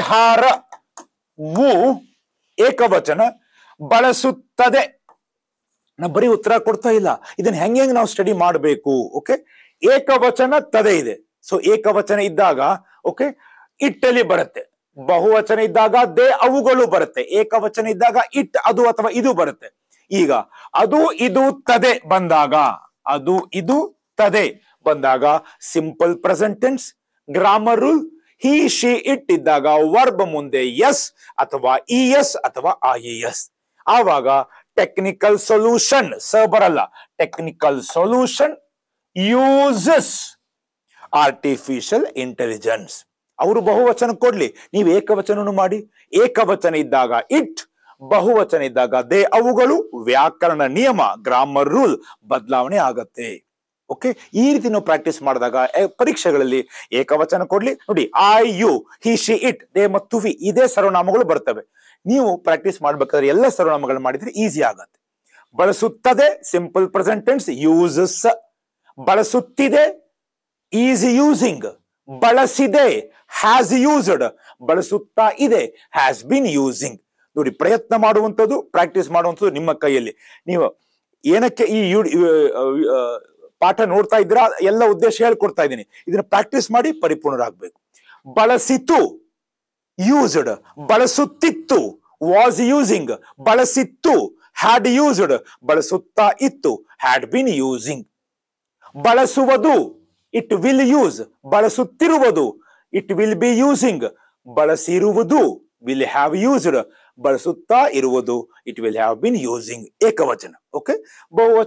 ಪರಿಹಾರವು ಏಕವಚನ, ಬಳಸುತ್ತದೆ ನಾ ಬರೀ ಉತ್ತರ ಕೊಡ್ತಾ ಇಲ್ಲ, ಇದನ್ನ ಹೆಂಗೆ ಹೆಂಗ್ ನಾವು ಸ್ಟಡಿ ಮಾಡಬೇಕು. ಓಕೆ. ಏಕವಚನ ತದೆ ಇದೆ. ಸೊ ಏಕವಚನ ಇದ್ದಾಗ ಓಕೆ ಇಟ್ಟಲ್ಲಿ ಬರುತ್ತೆ, ಬಹುವಚನ ಇದ್ದಾಗ ದೇ ಅವುಗಳು ಬರುತ್ತೆ, ಏಕವಚನ ಇದ್ದಾಗ ಇಟ್ ಅದು ಅಥವಾ ಇದು ಬರುತ್ತೆ. ಈಗ ಅದು ಇದು ತದೆ ಬಂದಾಗ, ಅದು ಇದು ತದೆ ಬಂದಾಗ simple present tense. Grammar rule he she it ಇದ್ದಾಗ ವರ್ಬ್ ಮುಂದೆ ಎಸ್ ಅಥವಾ ಇ ಎಸ್ ಅಥವಾ ಐ ಇ ಎಸ್. ಆವಾಗ ಟೆಕ್ನಿಕಲ್ ಸೊಲ್ಯೂಷನ್ ಸ ಬರಲ್ಲ, technical solution uses artificial intelligence. ಅವರು ಬಹುವಚನ ಕೊಡ್ಲಿ, ನೀವು ಏಕವಚನ ಮಾಡಿ. ಏಕವಚನ ಇದ್ದಾಗ ಇಟ್, ಬಹುವಚನ ಇದ್ದಾಗ ದೇ ಅವುಗಳು. ವ್ಯಾಕರಣ ನಿಯಮ ಗ್ರಾಮರ್ ರೂಲ್ ಬದಲಾವಣೆ ಆಗತ್ತೆ. ಓಕೆ. ಈ ರೀತಿ ನಾವು ಪ್ರಾಕ್ಟೀಸ್ ಮಾಡಿದಾಗ ಪರೀಕ್ಷೆಗಳಲ್ಲಿ ಏಕವಚನ ಕೊಡ್ಲಿ. ನೋಡಿ, I you he she it they ಮತ್ತು ವಿ ಇದೇ ಸರ್ವನಾಮಗಳು ಬರ್ತವೆ. ನೀವು ಪ್ರಾಕ್ಟೀಸ್ ಮಾಡ್ಬೇಕಾದ್ರೆ ಎಲ್ಲ ಸರ್ವನಾಮಗಳು ಮಾಡಿದ್ರೆ ಈಸಿ ಆಗತ್ತೆ. ಬಳಸುತ್ತದೆ ಸಿಂಪಲ್ ಪ್ರೆಸೆಂಟ್ ಟೆನ್ಸ್ ಯೂಸಸ್. ಬಳಸುತ್ತಿದೆ ಈಸ್ ಯೂಸಿಂಗ್. ಬಳಸಿದೆ ಹ್ಯಾಸ್ ಯೂಸ್ಡ್. ಬಳಸುತ್ತಾ ಇದೆ ಹ್ಯಾಸ್ ಬಿನ್ ಯೂಸಿಂಗ್. ನೋಡಿ, ಪ್ರಯತ್ನ ಮಾಡುವಂಥದ್ದು ಪ್ರಾಕ್ಟೀಸ್ ಮಾಡುವಂಥದ್ದು ನಿಮ್ಮ ಕೈಯಲ್ಲಿ. ನೀವು ಏನಕ್ಕೆ ಈ ಪಾಠ ನೋಡ್ತಾ ಇದ್ದೀರಾ, ಎಲ್ಲ ಉದ್ದೇಶ ಹೇಳ್ಕೊಡ್ತಾ ಇದ್ದೀನಿ. ಇದನ್ನ ಪ್ರಾಕ್ಟೀಸ್ ಮಾಡಿ ಪರಿಪೂರ್ಣರಾಗಬೇಕು. ಬಳಸಿತು ಯೂಸ್ಡ್, ಬಳಸುತ್ತಿತ್ತು ವಾಸ್ ಯೂಸಿಂಗ್, ಬಳಸಿತ್ತು ಹ್ಯಾಡ್ ಯೂಸ್ಡ್, ಬಳಸುತ್ತಾ ಇತ್ತು ಹ್ಯಾಡ್ ಬಿನ್ ಯೂಸಿಂಗ್. ಬಳಸುವುದು ಇಟ್ ವಿಲ್ ಯೂಸ್, ಬಳಸುತ್ತಿರುವುದು ಇಟ್ ವಿಲ್ ಬಿ ಯೂಸಿಂಗ್, ಬಳಸಿರುವುದು ವಿಲ್ ಹ್ಯಾವ್ ಯೂಸ್ಡ್, ಬಳಸುತ್ತಾ ಇರುವುದು it will have been using. ಏಕವಚನ. ಓಕೆ. ಬಹುವಚನ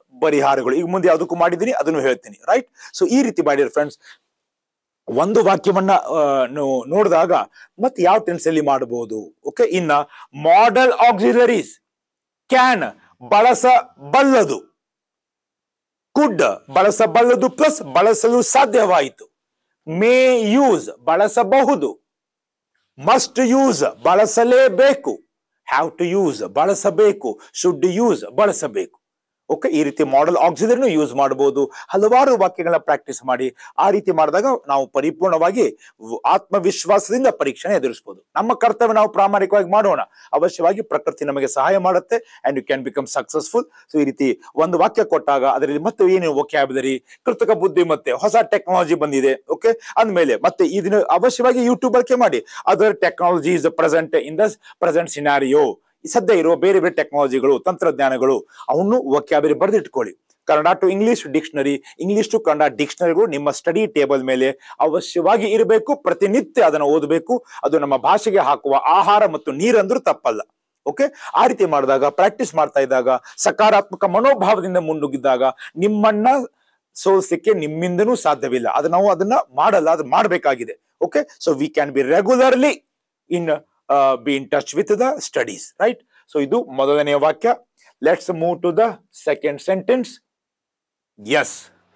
ಪರಿಹಾರಗಳು. ಈಗ ಮುಂದೆ ಯಾವುದಕ್ಕೂ ಮಾಡಿದ್ದೀನಿ ಅದನ್ನು ಹೇಳ್ತೀನಿ, ರೈಟ್? ಸೊ ಈ ರೀತಿ ಮಾಡಿದ್ರೆ ಫ್ರೆಂಡ್ಸ್, ಒಂದು ವಾಕ್ಯವನ್ನ ನೋಡಿದಾಗ ಮತ್ತೆ ಯಾವ ಟೆನ್ಸ್ ಅಲ್ಲಿ ಮಾಡಬಹುದು. ಓಕೆ, ಇನ್ನ ಮಾಡೆಲ್ ಆಕ್ಸಿಲರೀಸ್ ಕ್ಯಾನ್ ಬಳಸಬಲ್ಲದು, ಕುಡ್ ಬಳಸಬಲ್ಲದು ಪ್ಲಸ್ ಬಳಸಲು ಸಾಧ್ಯವಾಯಿತು, ಮೇ ಯೂಸ್ ಬಳಸಬಹುದು, ಮಸ್ಟ್ ಯೂಸ್ ಬಳಸಲೇಬೇಕು, ಹ್ಯಾವ್ ಟು ಯೂಸ್ ಬಳಸಬೇಕು, ಶುಡ್ ಯೂಸ್ ಬಳಸಬೇಕು. ಓಕೆ, ಈ ರೀತಿ ಮಾಡೆಲ್ ಆಕ್ಸಿಲರಿನೂ ಯೂಸ್ ಮಾಡಬಹುದು. ಹಲವಾರು ವಾಕ್ಯಗಳನ್ನ ಪ್ರಾಕ್ಟೀಸ್ ಮಾಡಿ ಆ ರೀತಿ ಮಾಡಿದಾಗ ನಾವು ಪರಿಪೂರ್ಣವಾಗಿ ಆತ್ಮವಿಶ್ವಾಸದಿಂದ ಪರೀಕ್ಷೆನ ಎದುರಿಸಬಹುದು. ನಮ್ಮ ಕರ್ತವ್ಯ ನಾವು ಪ್ರಾಮಾಣಿಕವಾಗಿ ಮಾಡೋಣ. ಅವಶ್ಯವಾಗಿ ಪ್ರಕೃತಿ ನಮಗೆ ಸಹಾಯ ಮಾಡುತ್ತೆ and you can become successful. So ಈ ರೀತಿ ಒಂದು ವಾಕ್ಯ ಕೊಟ್ಟಾಗ ಅದರಲ್ಲಿ ಮತ್ತೆ ಏನು ವೊಕ್ಯಾಬ್ಯುಲರಿ, ಕೃತಕ ಬುದ್ಧಿಮತ್ತೆ, ಹೊಸ ಟೆಕ್ನಾಲಜಿ ಬಂದಿದೆ. ಓಕೆ, ಅಂದ್ಮೇಲೆ ಮತ್ತೆ ಇದನ್ನು ಅವಶ್ಯವಾಗಿ ಯೂಟ್ಯೂಬ್ ಬಳಕೆ ಮಾಡಿ. Other technology is present in the present scenario, ಸದ್ಯ ಇರುವ ಬೇರೆ ಬೇರೆ ಟೆಕ್ನಾಲಜಿಗಳು, ತಂತ್ರಜ್ಞಾನಗಳು, ಅವನ್ನು ವೊಕ್ಯಾಬ್ಯುಲರಿ ಬರೆದಿಟ್ಕೊಳ್ಳಿ. Kannada to English dictionary, English to Kannada ಡಿಕ್ಷನರಿಗಳು ನಿಮ್ಮ ಸ್ಟಡಿ ಟೇಬಲ್ ಮೇಲೆ ಅವಶ್ಯವಾಗಿ ಇರಬೇಕು. ಪ್ರತಿನಿತ್ಯ ಅದನ್ನು ಓದಬೇಕು. ಅದು ನಮ್ಮ ಭಾಷೆಗೆ ಹಾಕುವ ಆಹಾರ ಮತ್ತು ನೀರಂದ್ರೂ ತಪ್ಪಲ್ಲ. ಓಕೆ, ಆ ರೀತಿ ಮಾಡಿದಾಗ, ಪ್ರಾಕ್ಟೀಸ್ ಮಾಡ್ತಾ ಇದ್ದಾಗ, ಸಕಾರಾತ್ಮಕ ಮನೋಭಾವದಿಂದ ಮುನ್ನುಗ್ಗಿದಾಗ ನಿಮ್ಮನ್ನ ಸೋಲಿಸಲಿಕ್ಕೆ ನಿಮ್ಮಿಂದನೂ ಸಾಧ್ಯವಿಲ್ಲ. ಅದು ನಾವು ಅದನ್ನ ಮಾಡಲ್ಲ, ಅದು ಮಾಡಬೇಕಾಗಿದೆ. Okay, so we can be regularly in Uh, be in touch with the studies, right? So idu ಮೊದಲನೆಯ ವಾಕ್ಯ. Let's move to the second sentence. Yes,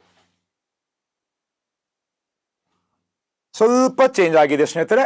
ಸ್ವಲ್ಪ ಚೇಂಜ್ ಆಗಿದೆ ಸ್ನೇಹಿತರೆ.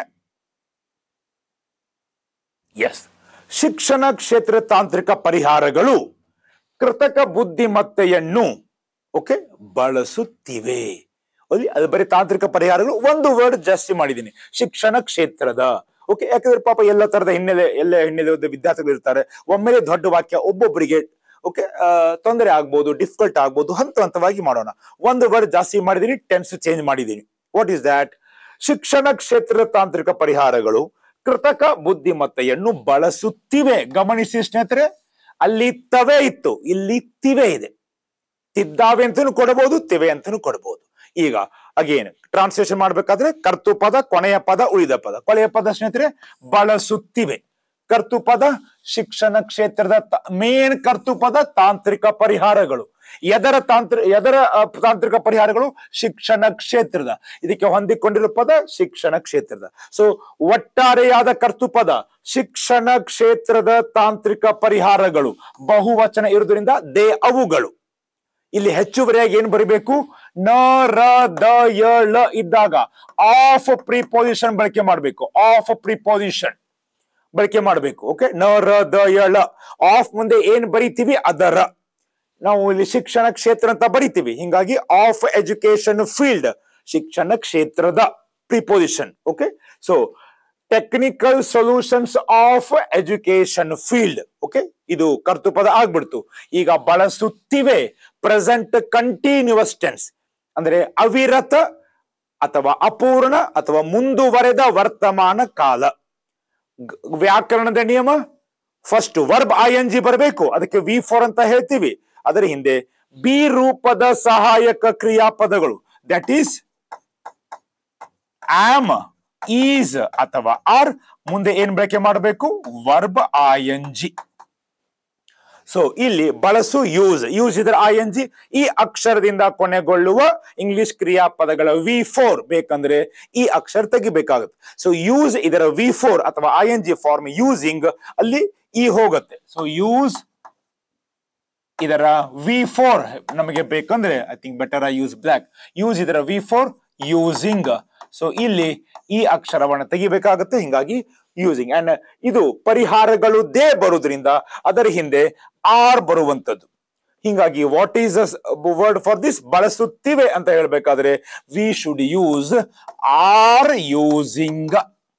ಎಸ್, ಶಿಕ್ಷಣ ಕ್ಷೇತ್ರ ತಾಂತ್ರಿಕ ಪರಿಹಾರಗಳು ಕೃತಕ ಬುದ್ಧಿಮತ್ತೆಯನ್ನು ಓಕೆ ಬಳಸುತ್ತಿವೆ. ಅಲ್ಲಿ ಅದು ಬರೀ ತಾಂತ್ರಿಕ ಪರಿಹಾರಗಳು, ಒಂದು ವರ್ಡ್ ಜಾಸ್ತಿ ಮಾಡಿದ್ದೀನಿ, ಶಿಕ್ಷಣ ಕ್ಷೇತ್ರದ. ಓಕೆ, ಯಾಕಂದ್ರೆ ಪಾಪ ಎಲ್ಲ ತರದ ಹಿನ್ನೆಲೆ ಎಲ್ಲ ಹಿನ್ನೆಲೆ ವಿದ್ಯಾರ್ಥಿಗಳು ಇರ್ತಾರೆ. ಒಮ್ಮೆಲೆ ದೊಡ್ಡ ವಾಕ್ಯ ಒಬ್ಬೊಬ್ಬರಿಗೆ ಓಕೆ ತೊಂದರೆ ಆಗ್ಬೋದು, ಡಿಫಿಕಲ್ಟ್ ಆಗ್ಬೋದು. ಹಂತ ಹಂತವಾಗಿ ಮಾಡೋಣ. ಒಂದು ವರ್ಡ್ ಜಾಸ್ತಿ ಮಾಡಿದೀನಿ, ಟೆನ್ಸ್ ಚೇಂಜ್ ಮಾಡಿದೀನಿ. What is that? ಶಿಕ್ಷಣ ಕ್ಷೇತ್ರದ ತಾಂತ್ರಿಕ ಪರಿಹಾರಗಳು ಕೃತಕ ಬುದ್ಧಿಮತ್ತೆಯನ್ನು ಬಳಸುತ್ತಿವೆ. ಗಮನಿಸಿ ಸ್ನೇಹಿತರೆ, ಅಲ್ಲಿ ತವೆ ಇತ್ತು, ಇಲ್ಲಿ ತಿವೆ ಇದೆ. ತಿದ್ದಾವೆ ಅಂತನೂ ಕೊಡಬಹುದು, ತಿವೆ ಅಂತನೂ ಕೊಡಬಹುದು. ಈಗ ಅಗೇನ್ ಟ್ರಾನ್ಸ್ಲೇಷನ್ ಮಾಡ್ಬೇಕಾದ್ರೆ ಕರ್ತೃಪದ, ಕೊನೆಯ ಪದ, ಉಳಿದ ಪದ. ಕೊನೆಯ ಪದ ಸ್ನೇಹಿತರೆ ಬಳಸುತ್ತಿವೆ. ಕರ್ತೃಪದ ಶಿಕ್ಷಣ ಕ್ಷೇತ್ರದ ಮೇನ್ ಕರ್ತೃಪದ ತಾಂತ್ರಿಕ ಪರಿಹಾರಗಳು. ಎದರ ತಾಂತ್ರಿಕ ಎದರ ತಾಂತ್ರಿಕ ಪರಿಹಾರಗಳು? ಶಿಕ್ಷಣ ಕ್ಷೇತ್ರದ. ಇದಕ್ಕೆ ಹೊಂದಿಕೊಂಡಿರುವ ಪದ ಶಿಕ್ಷಣ ಕ್ಷೇತ್ರದ. ಸೊ ಒಟ್ಟಾರೆಯಾದ ಕರ್ತೃಪದ ಶಿಕ್ಷಣ ಕ್ಷೇತ್ರದ ತಾಂತ್ರಿಕ ಪರಿಹಾರಗಳು. ಬಹುವಚನ ಇರುವುದರಿಂದ ದೇ ಅವುಗಳು. ಇಲ್ಲಿ ಹೆಚ್ಚುವರಿಯಾಗಿ ಏನ್ ಬರೀಬೇಕು? ನ ರ ದ ಯ ಳ ಇದ್ದಾಗ ಆಫ್ ಪ್ರಿಪೋಸಿಷನ್ ಬಳಕೆ ಮಾಡಬೇಕು. ಆಫ್ ಪ್ರಿಪೋಸಿಷನ್ ಬಳಕೆ ಮಾಡಬೇಕು. ಓಕೆ, ನ ರ ದ ಯ ಳ. ಆಫ್ ಮುಂದೆ ಏನ್ ಬರಿತೀವಿ ಅದರ. ನಾವು ಇಲ್ಲಿ ಶಿಕ್ಷಣ ಕ್ಷೇತ್ರ ಅಂತ ಬರಿತೀವಿ, ಹಿಂಗಾಗಿ ಆಫ್ ಎಜುಕೇಶನ್ ಫೀಲ್ಡ್, ಶಿಕ್ಷಣ ಕ್ಷೇತ್ರದ preposition. Okay, so technical solutions of education field. Okay, ಇದು ಕರ್ತೃಪದ ಆಗ್ಬಿಡ್ತು. ಈಗ ಬಳಸುತ್ತಿವೆ ಪ್ರೆಸೆಂಟ್ ಕಂಟಿನ್ಯೂಸ್ ಟೆನ್ಸ್, ಅಂದ್ರೆ ಅವಿರತ ಅಥವಾ ಅಪೂರ್ಣ ಅಥವಾ ಮುಂದುವರೆದ ವರ್ತಮಾನ ಕಾಲ. ವ್ಯಾಕರಣದ ನಿಯಮ, first verb I N G ಬರಬೇಕು, ಅದಕ್ಕೆ ವಿ ಫೋರ್ ಅಂತ ಹೇಳ್ತೀವಿ. ಅದರ ಹಿಂದೆ ಬಿ ರೂಪದ ಸಹಾಯಕ ಕ್ರಿಯಾಪದಗಳು, ದಟ್ ಈಸ್ ಆಮ್, ಈಸ್ ಅಥವಾ ಆರ್. ಮುಂದೆ ಏನ್ ಬಳಕೆ ಮಾಡಬೇಕು? Verb I N G. So ಇಲ್ಲಿ ಬಳಸು ಯೂಸ್, ಯೂಸ್ ಇದ್ರೆ ಐ ಎನ್ ಜಿ. ಈ ಅಕ್ಷರದಿಂದ ಕೊನೆಗೊಳ್ಳುವ ಇಂಗ್ಲಿಷ್ ಕ್ರಿಯಾಪದಗಳ ವಿ ಫೋರ್ ಬೇಕಂದ್ರೆ ಈ ಅಕ್ಷರ ತೆಗಿಬೇಕಾಗುತ್ತೆ. ಸೊ ಯೂಸ್ ಇದರ ವಿ ಫೋರ್ ಅಥವಾ I N G form using, ಅಲ್ಲಿ ಈ ಹೋಗುತ್ತೆ. ಸೊ ಯೂಸ್ ಇದರ ವಿ ಫೋರ್ ನಮಗೆ ಬೇಕಂದ್ರೆ I think better I use block. Use ಇದರ ವಿ ಫೋರ್ ಯೂಸಿಂಗ್. ಸೊ ಇಲ್ಲಿ ಈ ಅಕ್ಷರವನ್ನು ತೆಗಿಬೇಕಾಗುತ್ತೆ, ಹಿಂಗಾಗಿ ಯೂಸಿಂಗ್. ಅಂಡ್ ಇದು ಪರಿಹಾರಗಳು ದೇ ಬರುವುದರಿಂದ ಅದರ ಹಿಂದೆ ಆರ್ ಬರುವಂತದ್ದು. ಹಿಂಗಾಗಿ what is word for this? ಬಳಸುತ್ತಿವೆ ಅಂತ ಹೇಳ್ಬೇಕಾದ್ರೆ we should use are using.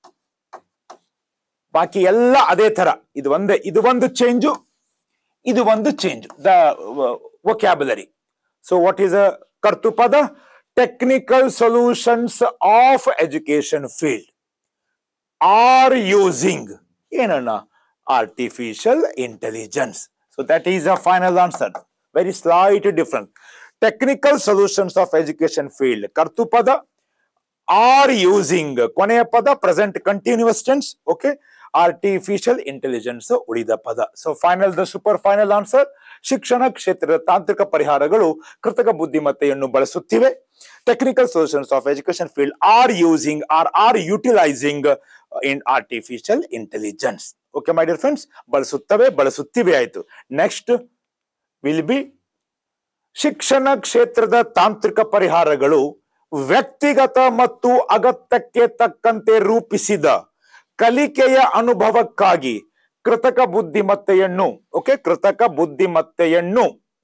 ಬಾಕಿ ಎಲ್ಲ ಅದೇ ತರ. ಇದು ಒಂದೇ, ಇದು ಒಂದು ಚೇಂಜು, ಇದು ಒಂದು change, the vocabulary. So what is a ಕರ್ತೃಪದ? Technical solutions of education field are using ಏನನ್ನ? Artificial intelligence. So that is a final answer. Very slight different. Technical solutions of education field ಕರ್ತೃಪದ, are using ಕೊನೆಯ ಪದ present continuous tense. Okay, artificial intelligence ಉಳಿದ ಪದ. So final the super final answer, ಶಿಕ್ಷಣ ಕ್ಷೇತ್ರದ ತಾಂತ್ರಿಕ ಪರಿಹಾರಗಳು ಕೃತಕ ಬುದ್ಧಿಮತ್ತೆಯನ್ನು ಬಳಸುತ್ತಿವೆ. Technical solutions of education field are using R R utilising in artificial intelligence. Okay my dear friends, ಬಳಸುತ್ತವೆ ಬಳಸುತ್ತಿವೆ ಆಯ್ತು. ನೆಕ್ಸ್ಟ್ ವಿಲ್ ಬಿ ಶಿಕ್ಷಣ ಕ್ಷೇತ್ರದ ತಾಂತ್ರಿಕ ಪರಿಹಾರಗಳು ವ್ಯಕ್ತಿಗತ ಮತ್ತು ಅಗತ್ಯಕ್ಕೆ ತಕ್ಕಂತೆ ರೂಪಿಸಿದ ಕಲಿಕೆಯ ಅನುಭವಕ್ಕಾಗಿ ಕೃತಕ ಬುದ್ಧಿಮತ್ತೆಯನ್ನು ಓಕೆ ಕೃತಕ ಬುದ್ಧಿಮತ್ತೆಯನ್ನು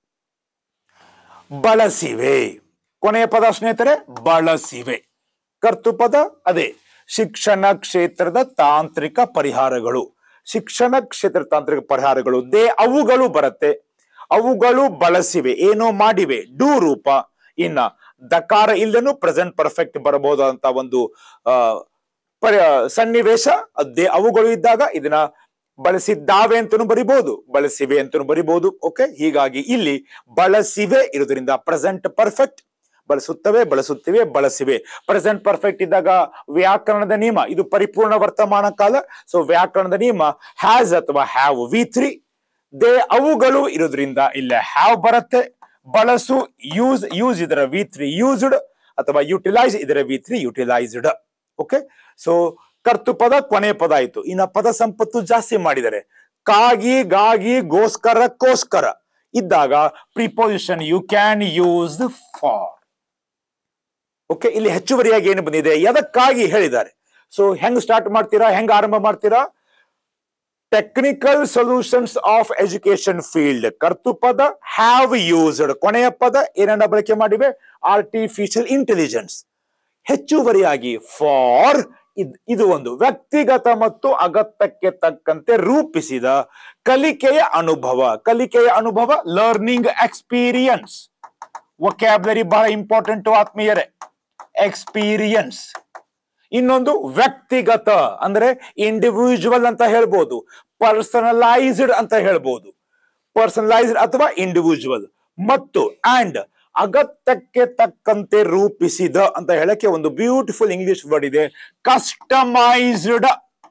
ಬಳಸಿವೆ. ಕೊನೆಯ ಪದ ಸ್ನೇಹಿತರೆ ಬಳಸಿವೆ. ಕರ್ತೃಪದ ಅದೇ ಶಿಕ್ಷಣ ಕ್ಷೇತ್ರದ ತಾಂತ್ರಿಕ ಪರಿಹಾರಗಳು. ಶಿಕ್ಷಣ ಕ್ಷೇತ್ರದ ತಾಂತ್ರಿಕ ಪರಿಹಾರಗಳು ದೇ ಅವುಗಳು ಬರುತ್ತೆ. ಅವುಗಳು ಬಳಸಿವೆ, ಏನೋ ಮಾಡಿವೆ, ಡೂ ರೂಪ. ಇನ್ನ ದಕಾರ ಇಲ್ಲನು ಪ್ರೆಸೆಂಟ್ ಪರ್ಫೆಕ್ಟ್ ಬರಬಹುದಂತ ಒಂದು ಆ ಸನ್ನಿವೇಶ ಅದೇ ಅವುಗಳು ಇದ್ದಾಗ ಇದನ್ನ ಬಳಸಿದ್ದಾವೆ ಅಂತನೂ ಬರಿಬಹುದು, ಬಳಸಿವೆ ಅಂತನೂ ಬರಿಬಹುದು. ಓಕೆ, ಹೀಗಾಗಿ ಇಲ್ಲಿ ಬಳಸಿವೆ ಇರೋದ್ರಿಂದ ಪ್ರೆಸೆಂಟ್ ಪರ್ಫೆಕ್ಟ್. ಬಳಸುತ್ತವೆ ಬಳಸುತ್ತಿವೆ ಬಳಸಿವೆ. ಪ್ರೆಸೆಂಟ್ ಪರ್ಫೆಕ್ಟ್ ಇದ್ದಾಗ ವ್ಯಾಕರಣದ ನಿಯಮ, ಇದು ಪರಿಪೂರ್ಣ ವರ್ತಮಾನ ಕಾಲ. ಸೊ ವ್ಯಾಕರಣದ ನಿಯಮ ಹ್ಯಾಸ್ ಅಥವಾ ಹ್ಯಾವ್ ವಿ ತ್ರೀ. ದೇ ಅವುಗಳು ಇರೋದ್ರಿಂದ ಇಲ್ಲ ಹ್ಯಾವ್ ಬರುತ್ತೆ. ಬಳಸು ಯೂಸ್ ಯೂಸ್ ಇದರ ವಿ ತ್ರೀ ಯೂಸ್ಡ್ ಅಥವಾ ಯುಟಿಲೈಸ್ ಇದರ V three utilised. Okay, so ಕರ್ತೃಪದ ಕೊನೆ ಪದ ಆಯ್ತು. ಇನ್ನ ಪದ ಸಂಪತ್ತು ಜಾಸ್ತಿ ಮಾಡಿದರೆ ಕಾಗಿ ಗಾಗಿ ಗೋಸ್ಕರಕ್ಕೋಸ್ಕರ ಇದ್ದಾಗ preposition you can use for. Okay, ಇಲ್ಲಿ ಹೆಚ್ಚುವರಿಯಾಗಿ ಏನು ಬಂದಿದೆ, ಎದಕ್ಕಾಗಿ ಹೇಳಿದ್ದಾರೆ. ಸೊ ಹೆಂಗ್ ಸ್ಟಾರ್ಟ್ ಮಾಡ್ತೀರಾ, ಹೆಂಗ್ ಆರಂಭ ಮಾಡ್ತೀರಾ? Technical solutions of education field ಕರ್ತೃಪದ ಹ್ಯಾವ್ ಯೂಸ್ಡ್. ಕೊನೆಯ ಪದ ಏನನ್ನ ಬಳಕೆ ಮಾಡಿವೆ, ಆರ್ಟಿಫಿಷಿಯಲ್ ಇಂಟೆಲಿಜೆನ್ಸ್. ಹೆಚ್ಚುವರಿಯಾಗಿ ಫಾರ್ ಇದು ಒಂದು ವ್ಯಕ್ತಿಗತ ಮತ್ತು ಅಗತ್ಯಕ್ಕೆ ತಕ್ಕಂತೆ ರೂಪಿಸಿದ ಕಲಿಕೆಯ ಅನುಭವ. ಕಲಿಕೆಯ ಅನುಭವ ಲರ್ನಿಂಗ್ ಎಕ್ಸ್ಪೀರಿಯನ್ಸ್. ವೊಕ್ಯಾಬ್ಲರಿ ಬಹಳ ಇಂಪಾರ್ಟೆಂಟ್ ಆತ್ಮೀಯರೇ, ಎಕ್ಸ್ಪೀರಿಯನ್ಸ್. ಇನ್ನೊಂದು ವ್ಯಕ್ತಿಗತ ಅಂದ್ರೆ ಇಂಡಿವಿಜುವಲ್ ಅಂತ ಹೇಳ್ಬೋದು, ಪರ್ಸನಲೈಸ್ಡ್ ಅಂತ ಹೇಳ್ಬೋದು, ಪರ್ಸನಲೈಸ್ಡ್ ಅಥವಾ ಇಂಡಿವಿಜುವಲ್. ಮತ್ತು ಅಂಡ್ ಅಗತ್ಯಕ್ಕೆ ತಕ್ಕಂತೆ ರೂಪಿಸಿದ ಅಂತ ಹೇಳಕ್ಕೆ ಒಂದು ಬ್ಯೂಟಿಫುಲ್ ಇಂಗ್ಲಿಷ್ ವರ್ಡ್ ಇದೆ, ಕಸ್ಟಮೈಸ್ಡ್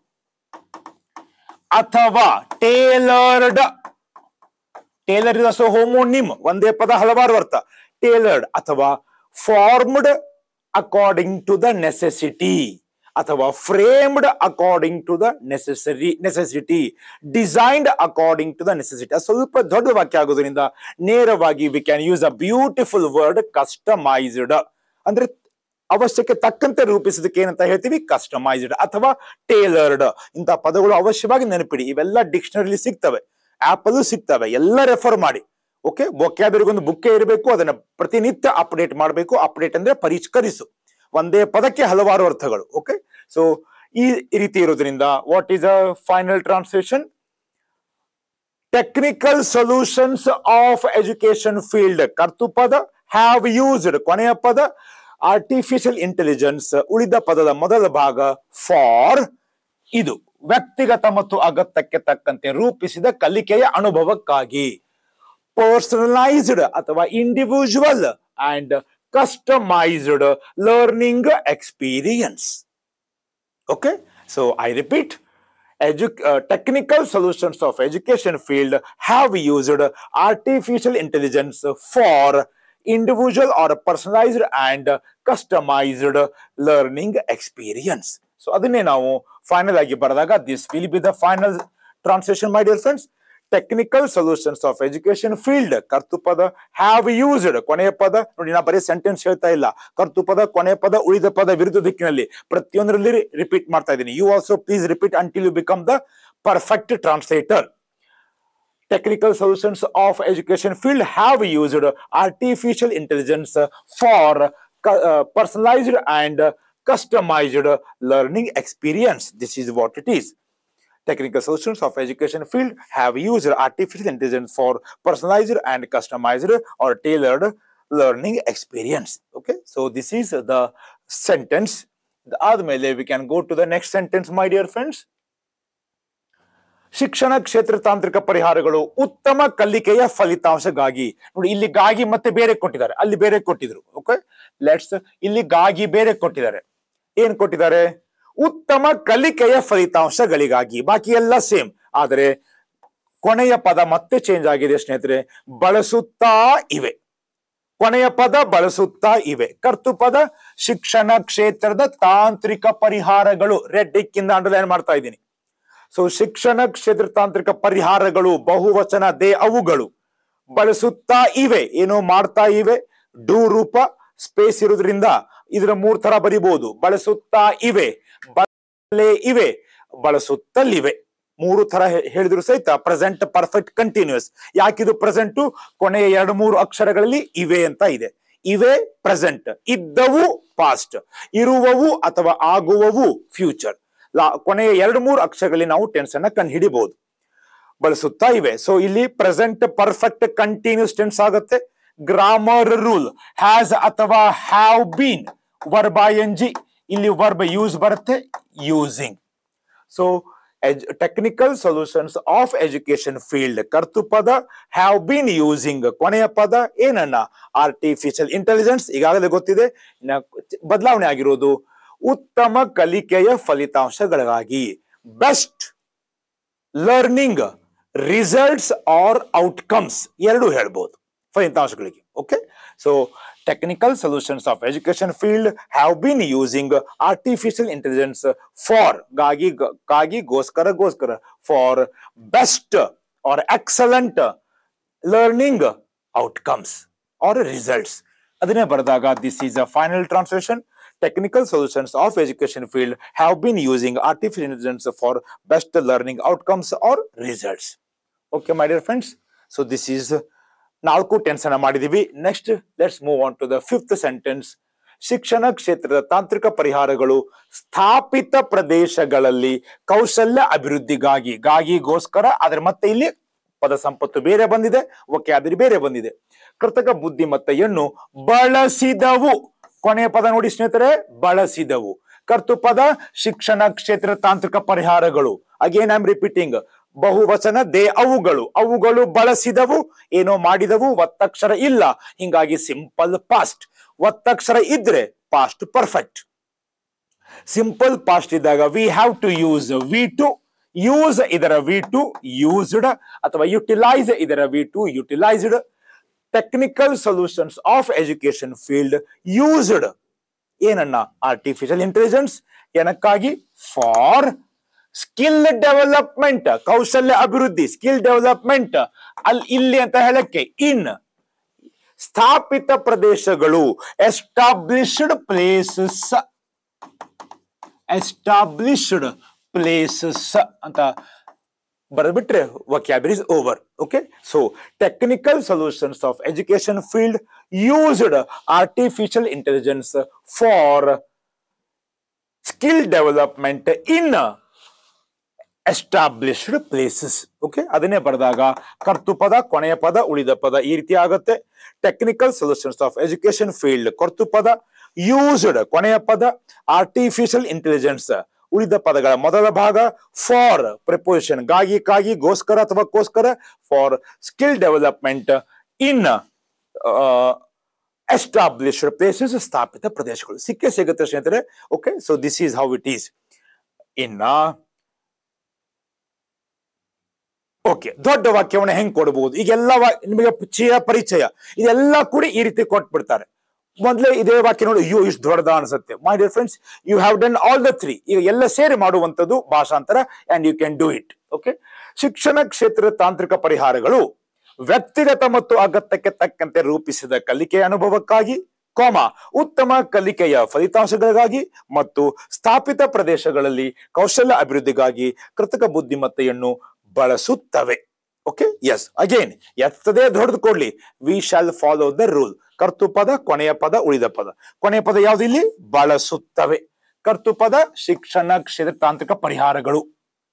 ಅಥವಾ tailored. Tailor is also homonym, ಒಂದೇ ಪದ ಹಲವಾರು ಅರ್ಥ. ಟೇಲರ್ಡ್ ಅಥವಾ formed according to the necessity ಅಥವಾ framed according to the necessary necessity designed according to the necessity. ಸ್ವಲ್ಪ ದೊಡ್ಡ ವಾಕ್ಯ ಆಗೋದ್ರಿಂದ ನೇರವಾಗಿ we can use a beautiful word customized. ಅಂದ್ರೆ ಅವಶ್ಯಕ್ಕೆ ತಕ್ಕಂತೆ ರೂಪಿಸೋದಕ್ಕೆ ಏನಂತ ಹೇಳ್ತೀವಿ, ಕಸ್ಟಮೈಸ್ಡ್ ಅಥವಾ ಟೇಲರ್ಡ್. ಇಂತಹ ಪದಗಳು ಅವಶ್ಯವಾಗಿ ನೆನಪಿಡಿ. ಇವೆಲ್ಲ ಡಿಕ್ಷನರಿಲಿ ಸಿಗ್ತವೆ, ಆಪಲ್ಲೂ ಸಿಗ್ತವೆ, ಎಲ್ಲ ರೆಫರ್ ಮಾಡಿ. ಓಕೆ, ವೊಕ್ಯಾಬುಲರಿಗೊಂದು ಬುಕ್ಕೇ ಇರಬೇಕು, ಅದನ್ನ ಪ್ರತಿನಿತ್ಯ ಅಪ್ಡೇಟ್ ಮಾಡಬೇಕು. ಅಪ್ಡೇಟ್ ಅಂದ್ರೆ ಪರಿಷ್ಕರಿಸು, ಒಂದೇ ಪದಕ್ಕೆ ಹಲವಾರು ಅರ್ಥಗಳು. ಓಕೆ, ಸೊ ಈ ರೀತಿ ಇರೋದ್ರಿಂದ what is a final translation? Technical solutions of education field ಕರ್ತೃಪದ ಹ್ಯಾವ್ ಯೂಸ್ಡ್. ಕೊನೆಯ ಪದ ಆರ್ಟಿಫಿಷಿಯಲ್ ಇಂಟೆಲಿಜೆನ್ಸ್. ಉಳಿದ ಪದದ ಮೊದಲ ಭಾಗ ಫಾರ್. ಇದು ವ್ಯಕ್ತಿಗತ ಮತ್ತು ಅಗತ್ಯಕ್ಕೆ ತಕ್ಕಂತೆ ರೂಪಿಸಿದ ಕಲಿಕೆಯ ಅನುಭವಕ್ಕಾಗಿ. ಪರ್ಸನಲೈಸ್ಡ್ ಅಥವಾ individual and customized learning experience. Okay, so I repeat, edu uh, technical solutions of education field have used artificial intelligence for individual or personalized and customized learning experience. So adinne navu final agi baradaga this will be the final translation my dear friends. Technical solutions of education field ಕರ್ತೃಪದ have used. ಕೊನೆಯ ಪದ ನೋಡಿ, ನಾ ಬರೀ sentence ಹೇಳ್ತಾ ಇಲ್ಲ, ಕರ್ತೃಪದ ಕೊನೆಯ ಪದ ಉಳಿದ ಪದ ವಿರುದ್ಧ ದಿಕ್ಕಿನಲ್ಲಿ ಪ್ರತಿಯೊಂದರಲ್ಲಿ ರಿಪೀಟ್ ಮಾಡ್ತಾ ಇದ್ದೀನಿ. You also please repeat until you become the perfect translator. Technical solutions of education field have used artificial intelligence for personalized and customized learning experience. This is what it is. Technical solutions of education field have used artificial intelligence for personalized and customized or tailored learning experience. Okay, so this is the sentence. Admele we can go to the next sentence my dear friends. ಶಿಕ್ಷಣ ಕ್ಷೇತ್ರ ತಾಂತ್ರಿಕ ಪರಿಹಾರಗಳು ಉತ್ತಮ ಕಲಿಕೆಯ ಫಲಿತಾಂಶಗಾಗಿ. ನೋಡಿ, ಇಲ್ಲಿ ಗಾಗಿ ಮತ್ತೆ ಬೇರೆ ಕೊಟ್ಟಿದ್ದಾರೆ, ಅಲ್ಲಿ ಬೇರೆ ಕೊಟ್ಟಿದ್ರು. ಓಕೆ, ಲೆಟ್ಸ್ ಇಲ್ಲಿ ಗಾಗಿ ಬೇರೆ ಕೊಟ್ಟಿದ್ದಾರೆ. ಏನ್ ಕೊಟ್ಟಿದ್ದಾರೆ? ಉತ್ತಮ ಕಲಿಕೆಯ ಫಲಿತಾಂಶಗಳಿಗಾಗಿ. ಬಾಕಿ ಎಲ್ಲ ಸೇಮ್, ಆದರೆ ಕೊನೆಯ ಪದ ಮತ್ತೆ ಚೇಂಜ್ ಆಗಿದೆ ಸ್ನೇಹಿತರೆ. ಬಳಸುತ್ತಾ ಇವೆ, ಕೊನೆಯ ಪದ ಬಳಸುತ್ತಾ ಇವೆ. ಕರ್ತೃಪದ ಶಿಕ್ಷಣ ಕ್ಷೇತ್ರದ ತಾಂತ್ರಿಕ ಪರಿಹಾರಗಳು. ರೆಡ್ ಟಿಕ್ ಇಂದ ಅಂಡರ್ಲೈನ್ ಮಾಡ್ತಾ ಇದ್ದೀನಿ. ಸೊ ಶಿಕ್ಷಣ ಕ್ಷೇತ್ರ ತಾಂತ್ರಿಕ ಪರಿಹಾರಗಳು ಬಹುವಚನ ದೇ ಅವುಗಳು. ಬಳಸುತ್ತಾ ಇವೆ, ಏನೋ ಮಾಡ್ತಾ ಇವೆ. ಡೂ ರೂಪ ಸ್ಪೇಸ್ ಇರೋದ್ರಿಂದ ಇದರ ಮೂರ್ ತರ ಬರಿಬಹುದು. ಬಳಸುತ್ತಾ ಇವೆ, ಬಳಸಲೇ ಇವೆ, ಬಳಸುತ್ತಲಿವೆ. ಮೂರು ತರ ಹೇಳಿದ್ರು ಸಹಿತ ಪ್ರೆಸೆಂಟ್ ಪರ್ಫೆಕ್ಟ್ ಕಂಟಿನ್ಯೂಸ್. ಯಾಕಿದು ಪ್ರೆಸೆಂಟು? ಕೊನೆಯ ಎರಡು ಮೂರು ಅಕ್ಷರಗಳಲ್ಲಿ ಇವೆ ಅಂತ ಇದೆ. ಇವೆ ಪ್ರೆಸೆಂಟ್, ಇದ್ದವು ಪಾಸ್ಟ್, ಇರುವವು ಅಥವಾ ಆಗುವವು ಫ್ಯೂಚರ್. ಕೊನೆಯ ಎರಡು ಮೂರು ಅಕ್ಷರಗಳಲ್ಲಿ ನಾವು ಟೆನ್ಸ್ ಅನ್ನ ಕಂಡು ಹಿಡಿಬಹುದು. ಬಳಸುತ್ತಾ ಇವೆ. ಸೊ ಇಲ್ಲಿ ಪ್ರೆಸೆಂಟ್ ಪರ್ಫೆಕ್ಟ್ ಕಂಟಿನ್ಯೂಸ್ ಟೆನ್ಸ್ ಆಗುತ್ತೆ. ಗ್ರಾಮರ್ ರೂಲ್ ಹ್ಯಾಸ್ ಅಥವಾ have been verb I N G. ಇಲ್ಲಿ ವರ್ಬ್ ಯೂಸ್ ಬರುತ್ತೆ, using. So technical solutions of education field ಕರ್ತೃಪದ ಹ್ಯಾವ್ ಬೀನ್ ಯೂಸಿಂಗ್. ಕೊನೆಯ ಪದ ಏನನ್ನ? Artificial intelligence. ಈಗಾಗಲೇ ಗೊತ್ತಿದೆ. ಬದಲಾವಣೆ ಆಗಿರೋದು ಉತ್ತಮ ಕಲಿಕೆಯ ಫಲಿತಾಂಶಗಳಿಗಾಗಿ. Best learning results or outcomes ಎರಡು ಹೇಳ್ಬೋದು ಫಲಿತಾಂಶಗಳಿಗೆ. Okay, so technical solutions of education field have been using artificial intelligence for ಗಾಗಿ ಗಾಗಿ ಗೋಸ್ಕರ ಗೋಸ್ಕರ for best or excellent learning outcomes or results. ಅದನ್ನೇ ಬರೆದಾಗ this is a final translation. Technical solutions of education field have been using artificial intelligence for best learning outcomes or results. Okay, my dear friends. So this is ನಾಲ್ಕು tense ಅನ್ನ ಮಾಡಿದೀವಿ. Next let's move on to the fifth sentence. ಶಿಕ್ಷಣ ಕ್ಷೇತ್ರದ ತಾಂತ್ರಿಕ ಪರಿಹಾರಗಳು ಸ್ಥಾಪಿತ ಪ್ರದೇಶಗಳಲ್ಲಿ ಕೌಶಲ್ಯ ಅಭಿವೃದ್ಧಿಗಾಗಿ. ಗಾಗಿಗೋಸ್ಕರ, ಆದ್ರೆ ಮತ್ತೆ ಇಲ್ಲಿ ಪದ ಸಂಪತ್ತು ಬೇರೆ ಬಂದಿದೆ, ವೊಕ್ಯಾಬುಲರಿ ಬೇರೆ ಬಂದಿದೆ. ಕೃತಕ ಬುದ್ಧಿಮತ್ತೆಯನ್ನು ಬಳಸಿದವು. ಕೊನೆಯ ಪದ ನೋಡಿ ಸ್ನೇಹಿತರೆ, ಬಳಸಿದವು. ಕರ್ತೃಪದ ಶಿಕ್ಷಣ ಕ್ಷೇತ್ರ ತಾಂತ್ರಿಕ ಪರಿಹಾರಗಳು. Again I am repeating. ಬಹುವಚನ ದೇ ಅವುಗಳು. ಅವುಗಳು ಬಳಸಿದವು, ಏನೋ ಮಾಡಿದವು. ಒತ್ತಕ್ಷರ ಇಲ್ಲ, ಹಿಂಗಾಗಿ ಸಿಂಪಲ್ ಪಾಸ್ಟ್. ಒತ್ತಕ್ಷರ ಇದ್ರೆ ಪಾಸ್ಟ್ ಪರ್ಫೆಕ್ಟ್. ಸಿಂಪಲ್ ಪಾಸ್ಟ್ ಇದ್ದಾಗ we have to use V two. Use ಇದರ ವಿ ಟು ಯೂಸ್ಡ್, ಅಥವಾ ಯುಟಿಲೈಸ್ ಇದರ V two utilized. Technical solutions of education field used ಏನನ್ನ? Artificial intelligence. ಏನಕ್ಕಾಗಿ? ಫಾರ್ ಸ್ಕಿಲ್ ಡೆವಲಪ್ಮೆಂಟ್, ಕೌಶಲ್ಯ ಅಭಿವೃದ್ಧಿ, ಸ್ಕಿಲ್ ಡೆವಲಪ್ಮೆಂಟ್. ಅಲ್ಲಿ ಇಲ್ಲಿ ಅಂತ ಹೇಳಕ್ಕೆ ಇನ್. ಸ್ಥಾಪಿತ ಪ್ರದೇಶಗಳು ಎಸ್ಟಾಬ್ಲಿಷ್ಡ್ ಪ್ಲೇಸಸ್. ಎಸ್ಟಾಬ್ಲಿಷ್ಡ್ ಪ್ಲೇಸಸ್ ಅಂತ ಬರೆದ್ಬಿಟ್ರೆ vocabulary is over. Okay, so technical solutions of education field used artificial intelligence for skill development in established places. Okay, ಅದನ್ನೇ ಬರೆದಾಗ ಕರ್ತೃಪದ ಕೊನೆಯ ಪದ ಉಳಿದ ಪದ ಈ ರೀತಿ ಆಗುತ್ತೆ. Technical solutions of education field ಕರ್ತೃಪದ ಯೂಸ್ಡ್ ಕೊನೆಯ ಪದ ಆರ್ಟಿಫಿಷಿಯಲ್ ಇಂಟೆಲಿಜೆನ್ಸ್ ಉಳಿದ ಪದಗಳ ಮೊದಲ ಭಾಗ ಫಾರ್ ಪ್ರಿಪೋಸಿಷನ್ ಗಾಗಿ ಕಾಗಿ ಗೋಸ್ಕರ ಅಥವಾ ಕೋಸ್ಕರ for skill development in established places ಸ್ಥಾಪಿತ ಪ್ರದೇಶಗಳು. ಸಿಕ್ಕೇ ಸಿಗುತ್ತೆ ಸ್ನೇಹಿತರೆ. Okay, so this is how it is. ಇನ್ನ ಓಕೆ, ದೊಡ್ಡ ವಾಕ್ಯವನ್ನು ಹೆಂಗ್ ಕೊಡಬಹುದು? ಈಗೆಲ್ಲ ನಿಮಗೆ ಚಿಯ ಪರಿಚಯ ಇದೆಲ್ಲ ಕೂಡ ಈ ರೀತಿ ಕೊಟ್ಬಿಡ್ತಾರೆ. ಮೊದಲೇ ಇದೇ ವಾಕ್ಯ ನೋಡಿ, ಅಯ್ಯೋ ಇಷ್ಟು ದೊಡ್ಡದ ಅನ್ಸುತ್ತೆ. My dear friends, you have done all the three. ಈಗ ಎಲ್ಲ ಸೇರಿ ಮಾಡುವಂಥದ್ದು ಭಾಷಾಂತರ, and you can do it. Okay, ಶಿಕ್ಷಣ ಕ್ಷೇತ್ರದ ತಾಂತ್ರಿಕ ಪರಿಹಾರಗಳು ವ್ಯಕ್ತಿಗತ ಮತ್ತು ಅಗತ್ಯಕ್ಕೆ ತಕ್ಕಂತೆ ರೂಪಿಸಿದ ಕಲಿಕೆಯ ಅನುಭವಕ್ಕಾಗಿ, ಕೋಮ ಉತ್ತಮ ಕಲಿಕೆಯ ಫಲಿತಾಂಶಗಳಿಗಾಗಿ ಮತ್ತು ಸ್ಥಾಪಿತ ಪ್ರದೇಶಗಳಲ್ಲಿ ಕೌಶಲ್ಯ ಅಭಿವೃದ್ಧಿಗಾಗಿ ಕೃತಕ ಬುದ್ಧಿಮತ್ತೆಯನ್ನು ಬಳಸುತ್ತವೆ. ಓಕೆ, ಎಸ್, ಅಗೇನ್ ಎತ್ತದೇ ದೊಡ್ಡದು ಕೊಡ್ಲಿ. We shall follow the rule. ಕರ್ತೃಪದ ಕೊನೆಯ ಪದ ಉಳಿದ ಪದ. ಕೊನೆಯ ಪದ ಯಾವ್ದು ಇಲ್ಲಿ? ಬಳಸುತ್ತವೆ. ಕರ್ತೃಪದ ಶಿಕ್ಷಣ ಕ್ಷೇತ್ರ ತಾಂತ್ರಿಕ ಪರಿಹಾರಗಳು.